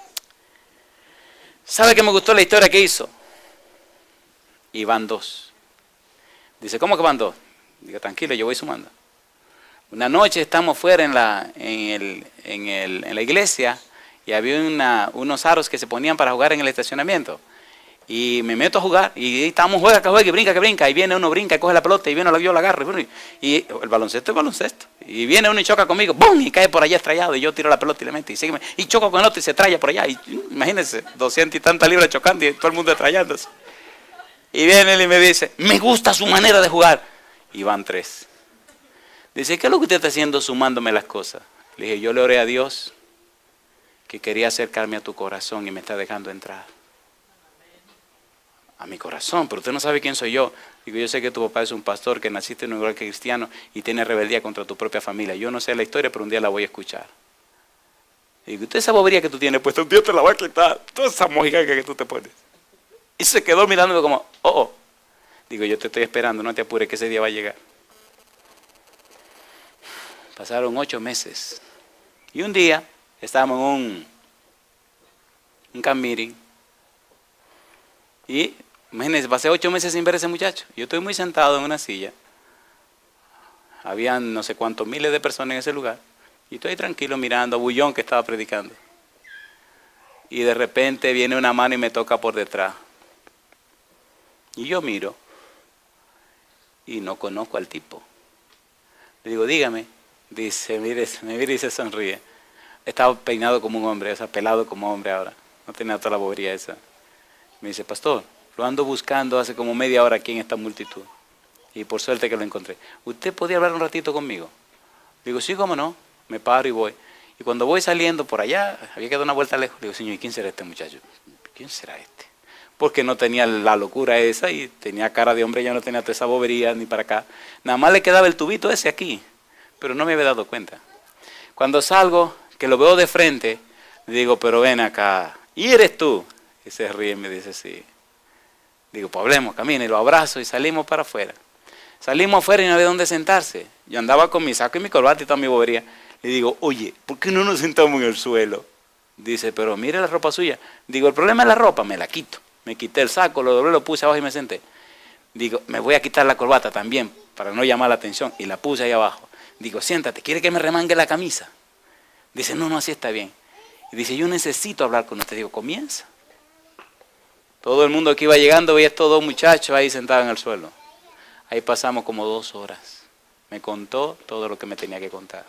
¿sabe que me gustó la historia que hizo? Y van dos. Dice, ¿cómo que van dos? Digo, tranquilo, yo voy sumando. Una noche estamos fuera en la, en el, en el, en la iglesia y había una, unos aros que se ponían para jugar en el estacionamiento. Y me meto a jugar y estamos, juega, que juega, que brinca, que brinca. Y viene uno, brinca, y coge la pelota y viene, yo la agarro. Y el baloncesto es baloncesto. Y viene uno y choca conmigo, ¡bum! Y cae por allá estrellado. Y yo tiro la pelota y le meto. Y, sígueme, y choco con el otro y se estrella por allá. Y imagínense, doscientas y tantas libras chocando y todo el mundo estrellándose. Y viene él y me dice, me gusta su manera de jugar. Y van tres. Dice, ¿qué es lo que usted está haciendo sumándome las cosas? Le dije, yo le oré a Dios que quería acercarme a tu corazón y me está dejando entrar. A mi corazón, pero usted no sabe quién soy yo. Digo, yo sé que tu papá es un pastor, que naciste en un lugar cristiano y tiene rebeldía contra tu propia familia. Yo no sé la historia, pero un día la voy a escuchar. Digo, usted esa bobería que tú tienes puesta, un día te la va a quitar. Toda esa mojigaca que tú te pones. Y se quedó mirándome como, oh, oh. Digo, yo te estoy esperando, no te apures que ese día va a llegar. Pasaron ocho meses. Y un día estábamos en un, un camp meeting. Y imagínense, pasé ocho meses sin ver a ese muchacho. Yo estoy muy sentado en una silla. Habían no sé cuántos miles de personas en ese lugar. Y estoy tranquilo mirando a Bullón que estaba predicando. Y de repente viene una mano y me toca por detrás. Y yo miro. Y no conozco al tipo. Le digo, dígame. Dice, mire, me mira y se sonríe. Estaba peinado como un hombre, o sea, pelado como hombre ahora. No tenía toda la bobería esa. Me dice, pastor, lo ando buscando hace como media hora aquí en esta multitud. Y por suerte que lo encontré. ¿Usted podría hablar un ratito conmigo? Digo, sí, cómo no. Me paro y voy. Y cuando voy saliendo por allá, había que dar una vuelta lejos. Digo, señor, ¿y quién será este muchacho? ¿Quién será este? Porque no tenía la locura esa y tenía cara de hombre, ya no tenía toda esa bobería ni para acá. Nada más le quedaba el tubito ese aquí. Pero no me había dado cuenta. Cuando salgo, que lo veo de frente, le digo, pero ven acá. ¿Y eres tú? Y se ríe y me dice, sí. Digo, pues hablemos, camina, y lo abrazo y salimos para afuera. Salimos afuera y no había dónde sentarse. Yo andaba con mi saco y mi corbata y toda mi bobería. Le digo, oye, ¿por qué no nos sentamos en el suelo? Dice, pero mire la ropa suya. Digo, el problema es la ropa, me la quito. Me quité el saco, lo doblé, lo puse abajo y me senté. Digo, me voy a quitar la corbata también, para no llamar la atención. Y la puse ahí abajo. Digo, siéntate, ¿quiere que me remangue la camisa? Dice, no, no, así está bien. Y dice, yo necesito hablar con usted. Digo, comienza. Todo el mundo que iba llegando veía estos dos muchachos ahí sentados en el suelo. Ahí pasamos como dos horas. Me contó todo lo que me tenía que contar.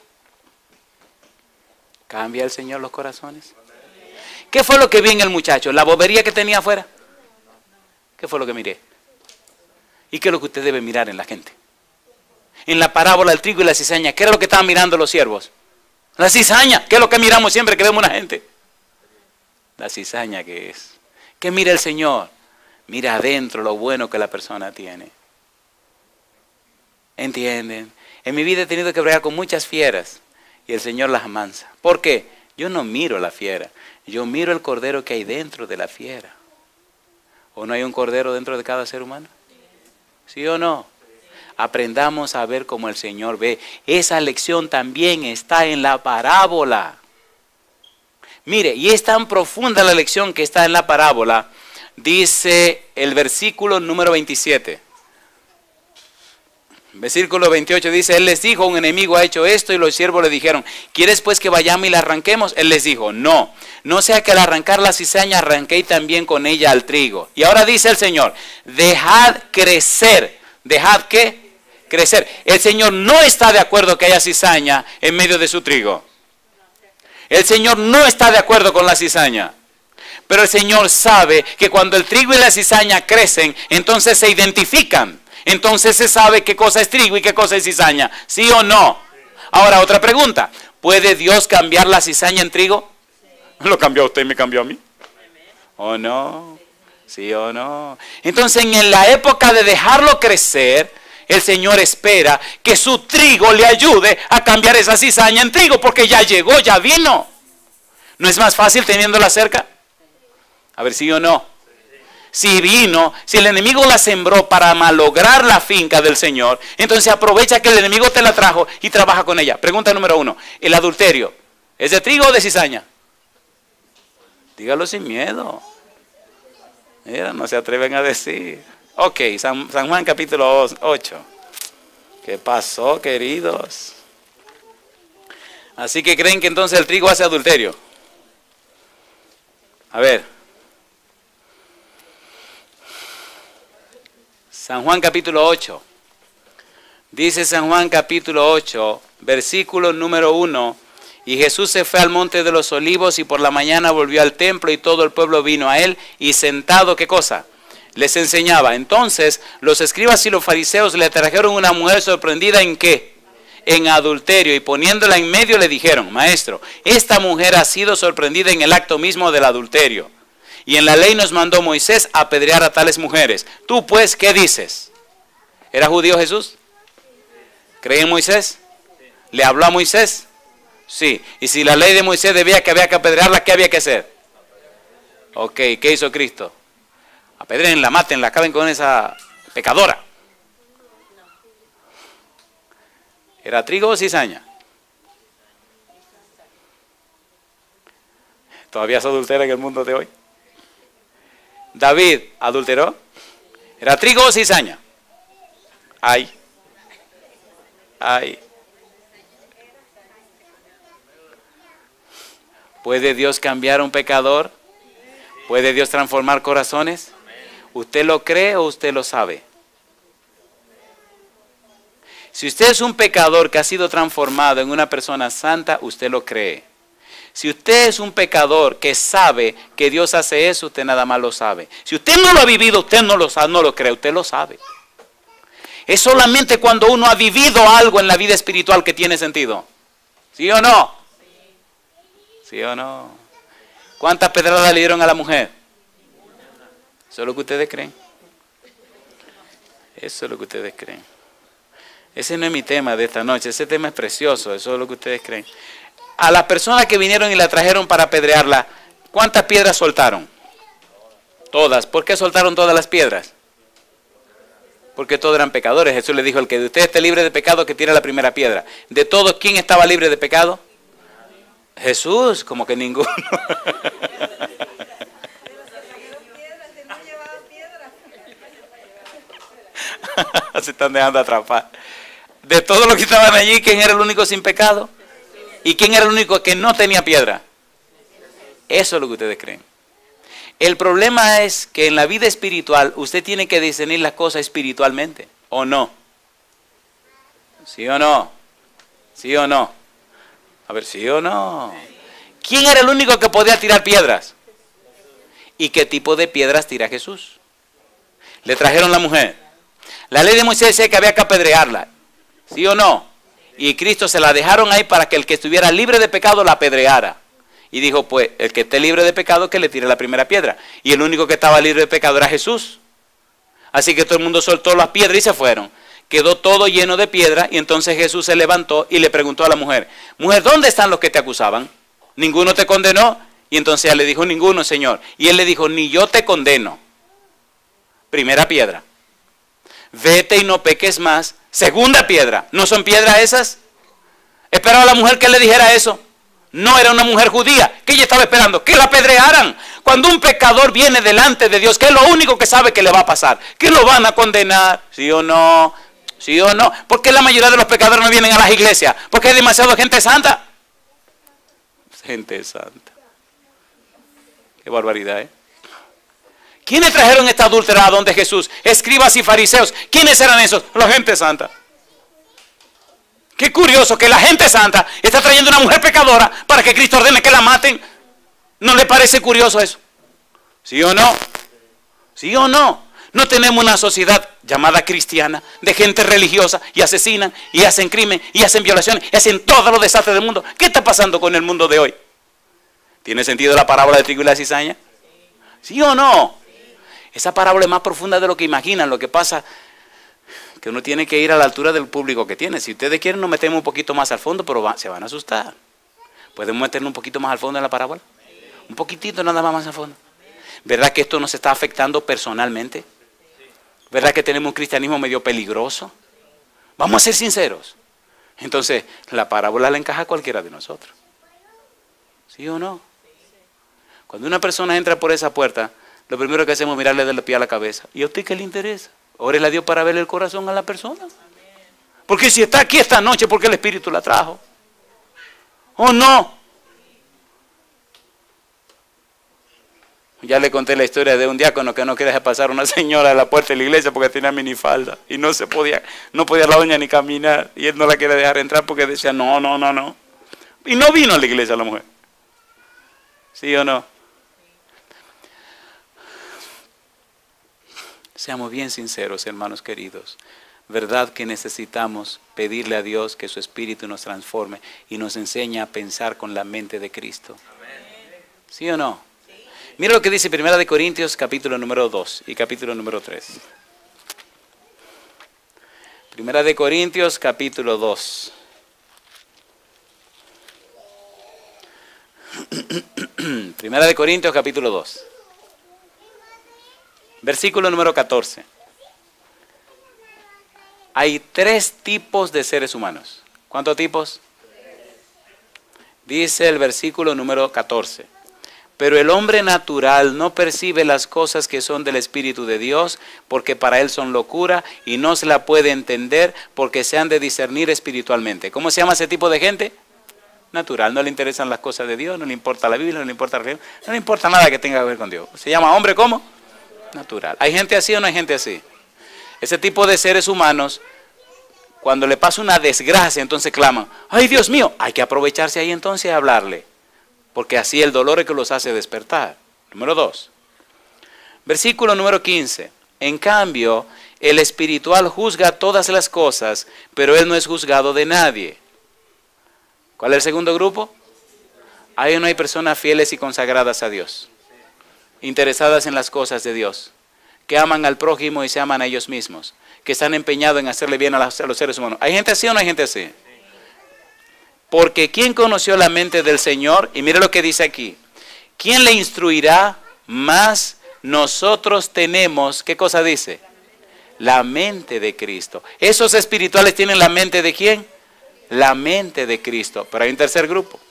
¿Cambia el Señor los corazones? ¿Qué fue lo que vi en el muchacho? ¿La bobería que tenía afuera? ¿Qué fue lo que miré? ¿Y qué es lo que usted debe mirar en la gente? En la parábola del trigo y la cizaña, ¿qué era lo que estaban mirando los siervos? La cizaña, ¿qué es lo que miramos siempre que vemos una gente? La cizaña que es. ¿Qué mira el Señor? Mira adentro lo bueno que la persona tiene. ¿Entienden? En mi vida he tenido que bregar con muchas fieras y el Señor las amansa. ¿Por qué? Yo no miro la fiera, yo miro el cordero que hay dentro de la fiera. ¿O no hay un cordero dentro de cada ser humano? ¿Sí o no? Aprendamos a ver como el Señor ve. Esa lección también está en la parábola. Mire, y es tan profunda la lección que está en la parábola. Dice el versículo número veintisiete. Versículo veintiocho dice, Él les dijo, un enemigo ha hecho esto, y los siervos le dijeron, ¿quieres pues que vayamos y la arranquemos? Él les dijo, no, no sea que al arrancar la cizaña arranquéis también con ella al trigo. Y ahora dice el Señor, dejad crecer. ¿Dejad qué? crecer. El Señor no está de acuerdo que haya cizaña en medio de su trigo. El Señor no está de acuerdo con la cizaña. Pero el Señor sabe que cuando el trigo y la cizaña crecen, entonces se identifican. Entonces se sabe qué cosa es trigo y qué cosa es cizaña. ¿Sí o no? Ahora, otra pregunta. ¿Puede Dios cambiar la cizaña en trigo? ¿Lo cambió a usted y me cambió a mí? ¿O no? ¿Sí o no? Entonces, en la época de dejarlo crecer, el Señor espera que su trigo le ayude a cambiar esa cizaña en trigo, porque ya llegó, ya vino. ¿No es más fácil teniéndola cerca? A ver, ¿sí o no? Si vino, si el enemigo la sembró para malograr la finca del Señor, entonces aprovecha que el enemigo te la trajo y trabaja con ella. Pregunta número uno, ¿el adulterio es de trigo o de cizaña? Dígalo sin miedo. Mira, no se atreven a decir. Ok, San, San Juan capítulo ocho. ¿Qué pasó, queridos? Así que creen que entonces el trigo hace adulterio. A ver. San Juan capítulo ocho. Dice San Juan capítulo ocho, versículo número uno. Y Jesús se fue al monte de los olivos y por la mañana volvió al templo y todo el pueblo vino a él y sentado, ¿qué cosa? Les enseñaba. Entonces los escribas y los fariseos le trajeron una mujer sorprendida en ¿qué? En adulterio, y poniéndola en medio le dijeron, maestro, esta mujer ha sido sorprendida en el acto mismo del adulterio. Y en la ley nos mandó Moisés apedrear a tales mujeres. Tú pues, ¿qué dices? ¿Era judío Jesús? ¿Cree en Moisés? ¿Le habló a Moisés? Sí. Y si la ley de Moisés debía que había que apedrearla, ¿qué había que hacer? Ok, ¿qué hizo Cristo? Apedréenla, mátenla, acaben con esa pecadora. ¿Era trigo o cizaña? ¿Todavía se adultera en el mundo de hoy? ¿David adulteró? ¿Era trigo o cizaña? Ay. Ay. ¿Puede Dios cambiar a un pecador? ¿Puede Dios transformar corazones? ¿Usted lo cree o usted lo sabe? Si usted es un pecador que ha sido transformado en una persona santa, usted lo cree. Si usted es un pecador que sabe que Dios hace eso, usted nada más lo sabe. Si usted no lo ha vivido, usted no lo sabe, no lo cree, usted lo sabe. Es solamente cuando uno ha vivido algo en la vida espiritual que tiene sentido. ¿Sí o no? ¿Sí o no? ¿Cuántas pedradas le dieron a la mujer? Eso es lo que ustedes creen. Eso es lo que ustedes creen. Ese no es mi tema de esta noche. Ese tema es precioso. Eso es lo que ustedes creen. A las personas que vinieron y la trajeron para apedrearla, ¿cuántas piedras soltaron? Todas. ¿Por qué soltaron todas las piedras? Porque todos eran pecadores. Jesús le dijo, el que de usted esté libre de pecado, que tire la primera piedra. De todos, ¿quién estaba libre de pecado? Jesús, como que ninguno. Se están dejando atrapar. De todos los que estaban allí, ¿quién era el único sin pecado? ¿Y quién era el único que no tenía piedra? Eso es lo que ustedes creen. El problema es que en la vida espiritual usted tiene que discernir las cosas espiritualmente, ¿o no? ¿Sí o no? ¿Sí o no? A ver, ¿sí o no? ¿Quién era el único que podía tirar piedras? ¿Y qué tipo de piedras tira Jesús? Le trajeron la mujer. La ley de Moisés decía que había que apedrearla. ¿Sí o no? Y Cristo se la dejaron ahí para que el que estuviera libre de pecado la apedreara. Y dijo, pues, el que esté libre de pecado que le tire la primera piedra. Y el único que estaba libre de pecado era Jesús. Así que todo el mundo soltó las piedras y se fueron. Quedó todo lleno de piedra y entonces Jesús se levantó y le preguntó a la mujer, mujer, ¿dónde están los que te acusaban? ¿Ninguno te condenó? Y entonces ella le dijo, ninguno, Señor. Y él le dijo, ni yo te condeno. Primera piedra. Vete y no peques más. Segunda piedra. ¿No son piedras esas? Esperaba la mujer que le dijera eso. No era una mujer judía. ¿Qué ella estaba esperando? Que la apedrearan. Cuando un pecador viene delante de Dios, ¿qué es lo único que sabe que le va a pasar? Que lo van a condenar. ¿Sí o no? ¿Sí o no? ¿Por qué la mayoría de los pecadores no vienen a las iglesias? Porque hay demasiada gente santa. Gente santa. Qué barbaridad, ¿eh? ¿Quiénes trajeron esta adúltera a donde Jesús? Escribas y fariseos. ¿Quiénes eran esos? La gente santa. Qué curioso que la gente santa está trayendo una mujer pecadora para que Cristo ordene que la maten. ¿No le parece curioso eso? ¿Sí o no? ¿Sí o no? No tenemos una sociedad llamada cristiana de gente religiosa y asesinan y hacen crimen y hacen violaciones y hacen todos los desastres del mundo. ¿Qué está pasando con el mundo de hoy? ¿Tiene sentido la parábola de trigo y la cizaña? ¿Sí o no? Esa parábola es más profunda de lo que imaginan. Lo que pasa es que uno tiene que ir a la altura del público que tiene. Si ustedes quieren nos metemos un poquito más al fondo, pero va, se van a asustar. ¿Podemos meternos un poquito más al fondo en la parábola? Un poquitito nada más, más al fondo. ¿Verdad que esto nos está afectando personalmente? ¿Verdad que tenemos un cristianismo medio peligroso? Vamos a ser sinceros. Entonces, la parábola la encaja a cualquiera de nosotros. ¿Sí o no? Cuando una persona entra por esa puerta, lo primero que hacemos es mirarle de los pies a la cabeza. ¿Y a usted qué le interesa? Órele a Dios para verle el corazón a la persona. Porque si está aquí esta noche, porque el Espíritu la trajo. ¿O no? Ya le conté la historia de un diácono que no quería dejar pasar a una señora a la puerta de la iglesia porque tenía minifalda y no se podía, no podía la doña ni caminar y él no la quería dejar entrar porque decía no, no, no, no. Y no vino a la iglesia la mujer. ¿Sí o no? Seamos bien sinceros, hermanos queridos. ¿Verdad que necesitamos pedirle a Dios que su Espíritu nos transforme y nos enseñe a pensar con la mente de Cristo? ¿Sí o no? Mira lo que dice Primera de Corintios, capítulo número dos y capítulo número tres. Primera de Corintios, capítulo dos. Primera de Corintios, capítulo dos. Versículo número catorce. Hay tres tipos de seres humanos. ¿Cuántos tipos? Dice el versículo número catorce. Pero el hombre natural no percibe las cosas que son del Espíritu de Dios, porque para él son locura y no se la puede entender porque se han de discernir espiritualmente. ¿Cómo se llama ese tipo de gente? Natural. No le interesan las cosas de Dios, no le importa la Biblia, no le importa la religión, no le importa nada que tenga que ver con Dios. ¿Se llama hombre cómo? Natural. ¿Hay gente así o no hay gente así? Ese tipo de seres humanos, cuando le pasa una desgracia, entonces claman, ¡ay Dios mío! Hay que aprovecharse ahí entonces a hablarle. Porque así el dolor es que los hace despertar. Número dos. Versículo número quince. En cambio, el espiritual juzga todas las cosas, pero él no es juzgado de nadie. ¿Cuál es el segundo grupo? Ahí no hay personas fieles y consagradas a Dios, interesadas en las cosas de Dios, que aman al prójimo y se aman a ellos mismos, que están empeñados en hacerle bien a los seres humanos. ¿Hay gente así o no hay gente así? Porque ¿quién conoció la mente del Señor? Y mire lo que dice aquí. ¿Quién le instruirá? Más nosotros tenemos, ¿qué cosa dice? La mente de Cristo. ¿Esos espirituales tienen la mente de quién? La mente de Cristo. Pero hay un tercer grupo.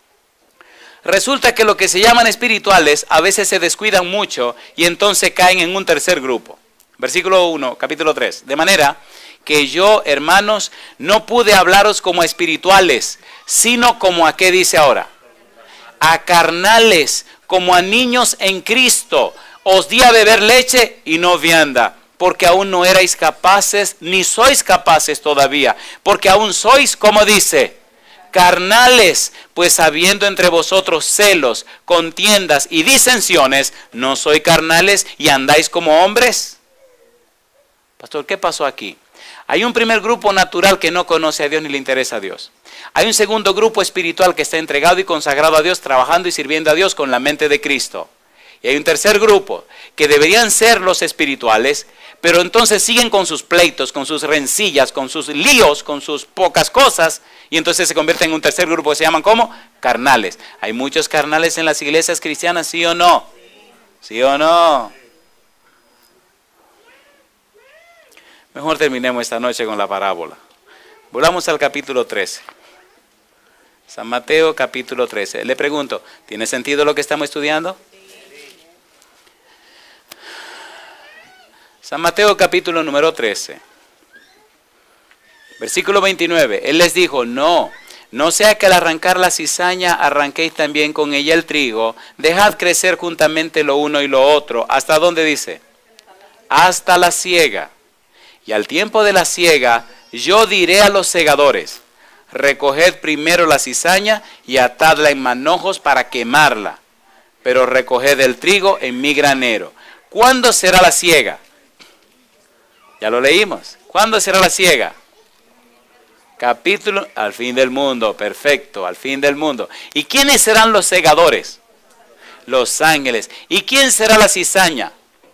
Resulta que lo que se llaman espirituales a veces se descuidan mucho y entonces caen en un tercer grupo. Versículo uno, capítulo tres. De manera que yo, hermanos, no pude hablaros como espirituales, sino como a qué dice ahora, a carnales, como a niños en Cristo. Os di a beber leche y no vianda, porque aún no erais capaces, ni sois capaces todavía, porque aún sois, como dice, carnales, pues habiendo entre vosotros celos, contiendas y disensiones, ¿no sois carnales y andáis como hombres? Pastor, ¿qué pasó aquí? Hay un primer grupo natural que no conoce a Dios ni le interesa a Dios. Hay un segundo grupo espiritual que está entregado y consagrado a Dios, trabajando y sirviendo a Dios con la mente de Cristo. Y hay un tercer grupo que deberían ser los espirituales, pero entonces siguen con sus pleitos, con sus rencillas, con sus líos, con sus pocas cosas, y entonces se convierten en un tercer grupo que se llaman ¿cómo? Carnales. ¿Hay muchos carnales en las iglesias cristianas, sí o no? ¿Sí o no? Mejor terminemos esta noche con la parábola. Volvamos al capítulo trece. San Mateo capítulo trece. Le pregunto, ¿tiene sentido lo que estamos estudiando? San Mateo capítulo número trece. Versículo veintinueve. Él les dijo, no, no sea que al arrancar la cizaña arranquéis también con ella el trigo. Dejad crecer juntamente lo uno y lo otro. ¿Hasta dónde dice? Hasta la siega. Y al tiempo de la siega, yo diré a los segadores, recoged primero la cizaña y atadla en manojos para quemarla, pero recoged el trigo en mi granero. ¿Cuándo será la siega? Ya lo leímos. ¿Cuándo será la siega? Capítulo, al fin del mundo, perfecto, al fin del mundo. ¿Y quiénes serán los segadores? Los ángeles. ¿Y quién será la cizaña?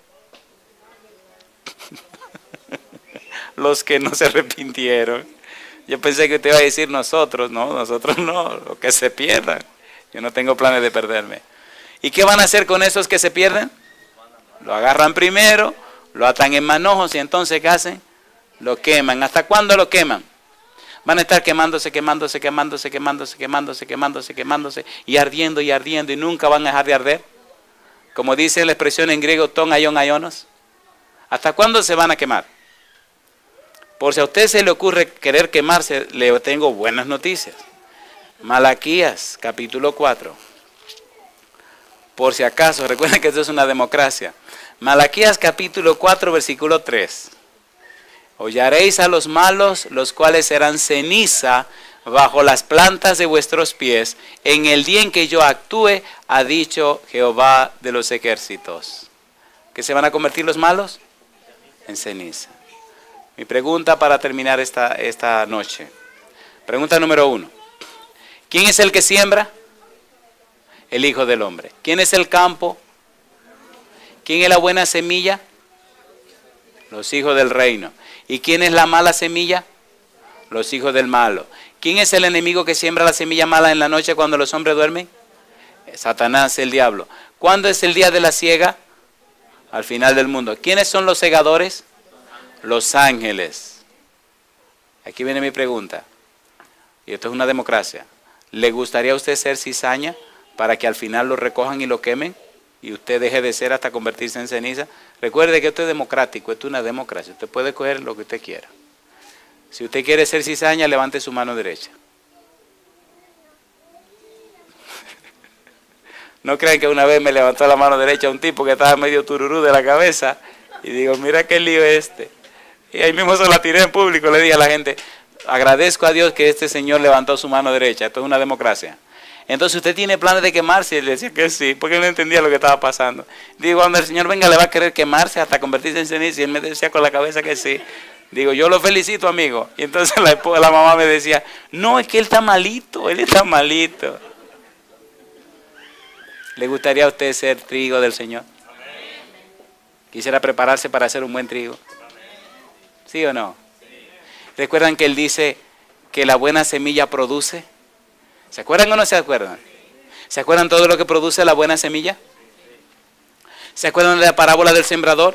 Los que no se arrepintieron. Yo pensé que usted iba a decir nosotros, no, nosotros no, los que se pierdan. Yo no tengo planes de perderme. ¿Y qué van a hacer con esos que se pierden? Lo agarran primero, lo atan en manojos y entonces ¿qué hacen? Lo queman. ¿Hasta cuándo lo queman? Van a estar quemándose, quemándose, quemándose, quemándose, quemándose, quemándose, quemándose y ardiendo y ardiendo y nunca van a dejar de arder. Como dice la expresión en griego, ton aion aionos. ¿Hasta cuándo se van a quemar? Por si a usted se le ocurre querer quemarse, le tengo buenas noticias. Malaquías, capítulo cuatro. Por si acaso, recuerden que esto es una democracia. Malaquías, capítulo cuatro, versículo tres. Hollaréis a los malos, los cuales serán ceniza bajo las plantas de vuestros pies, en el día en que yo actúe, ha dicho Jehová de los ejércitos. ¿Qué se van a convertir los malos? En ceniza. Mi pregunta para terminar esta, esta noche. Pregunta número uno. ¿Quién es el que siembra? El Hijo del Hombre. ¿Quién es el campo? ¿Quién es la buena semilla? Los hijos del reino. ¿Y quién es la mala semilla? Los hijos del malo. ¿Quién es el enemigo que siembra la semilla mala en la noche cuando los hombres duermen? Satanás, el diablo. ¿Cuándo es el día de la siega? Al final del mundo. ¿Quiénes son los segadores? Los ángeles. Aquí viene mi pregunta. Y esto es una democracia. ¿Le gustaría a usted ser cizaña para que al final lo recojan y lo quemen? Y usted deje de ser hasta convertirse en ceniza. Recuerde que esto es democrático, esto es una democracia. Usted puede coger lo que usted quiera. Si usted quiere ser cizaña, levante su mano derecha. No crean que una vez me levantó la mano derecha un tipo que estaba medio tururú de la cabeza y digo, mira qué lío es este. Y ahí mismo se la tiré en público, le dije a la gente, agradezco a Dios que este señor levantó su mano derecha, esto es una democracia. Entonces usted tiene planes de quemarse, y él decía que sí, porque no entendía lo que estaba pasando. Digo, cuando el Señor venga le va a querer quemarse hasta convertirse en ceniza, y él me decía con la cabeza que sí. Digo, yo lo felicito, amigo. Y entonces la, esposa, la mamá me decía, no, es que él está malito, él está malito. ¿Le gustaría a usted ser trigo del Señor? ¿Quisiera prepararse para hacer un buen trigo? ¿Sí o no? ¿Recuerdan que él dice que la buena semilla produce? ¿Se acuerdan o no se acuerdan? ¿Se acuerdan todo lo que produce la buena semilla? ¿Se acuerdan de la parábola del sembrador?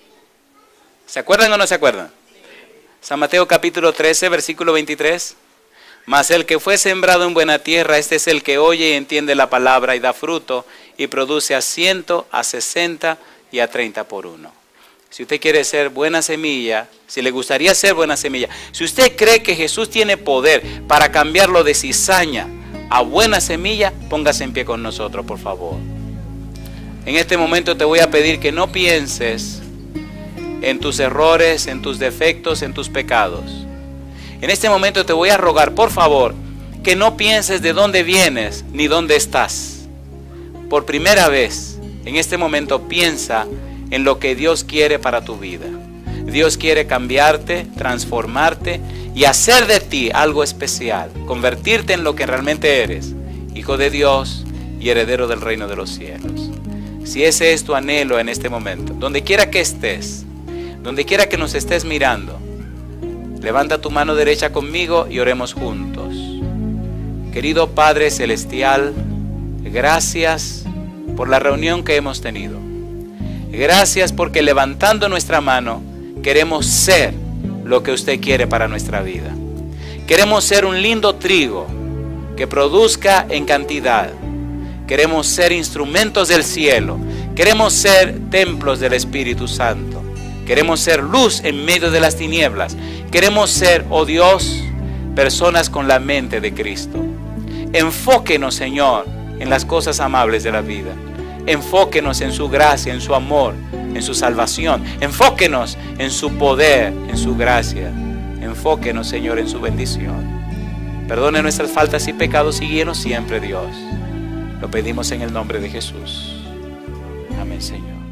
¿Se acuerdan o no se acuerdan? San Mateo capítulo trece, versículo veintitrés. Mas el que fue sembrado en buena tierra, este es el que oye y entiende la palabra y da fruto y produce a ciento, a sesenta y a treinta por uno. Si usted quiere ser buena semilla, si le gustaría ser buena semilla, si usted cree que Jesús tiene poder para cambiarlo de cizaña a buena semilla, póngase en pie con nosotros, por favor. En este momento te voy a pedir que no pienses en tus errores, en tus defectos, en tus pecados. En este momento te voy a rogar, por favor, que no pienses de dónde vienes ni dónde estás. Por primera vez, en este momento piensa en lo que Dios quiere para tu vida. Dios quiere cambiarte, transformarte y hacer de ti algo especial, convertirte en lo que realmente eres, hijo de Dios y heredero del reino de los cielos. Si ese es tu anhelo en este momento, donde quiera que estés, donde quiera que nos estés mirando, levanta tu mano derecha conmigo y oremos juntos. Querido Padre Celestial, gracias por la reunión que hemos tenido. Gracias porque levantando nuestra mano queremos ser lo que usted quiere para nuestra vida. Queremos ser un lindo trigo que produzca en cantidad. Queremos ser instrumentos del cielo. Queremos ser templos del Espíritu Santo. Queremos ser luz en medio de las tinieblas. Queremos ser, oh Dios, personas con la mente de Cristo. Enfóquenos, Señor, en las cosas amables de la vida. Enfóquenos en su gracia, en su amor, en su salvación. Enfóquenos en su poder, en su gracia. Enfóquenos, Señor, en su bendición. Perdone nuestras faltas y pecados y guíenos siempre, Dios. Lo pedimos en el nombre de Jesús. Amén, Señor.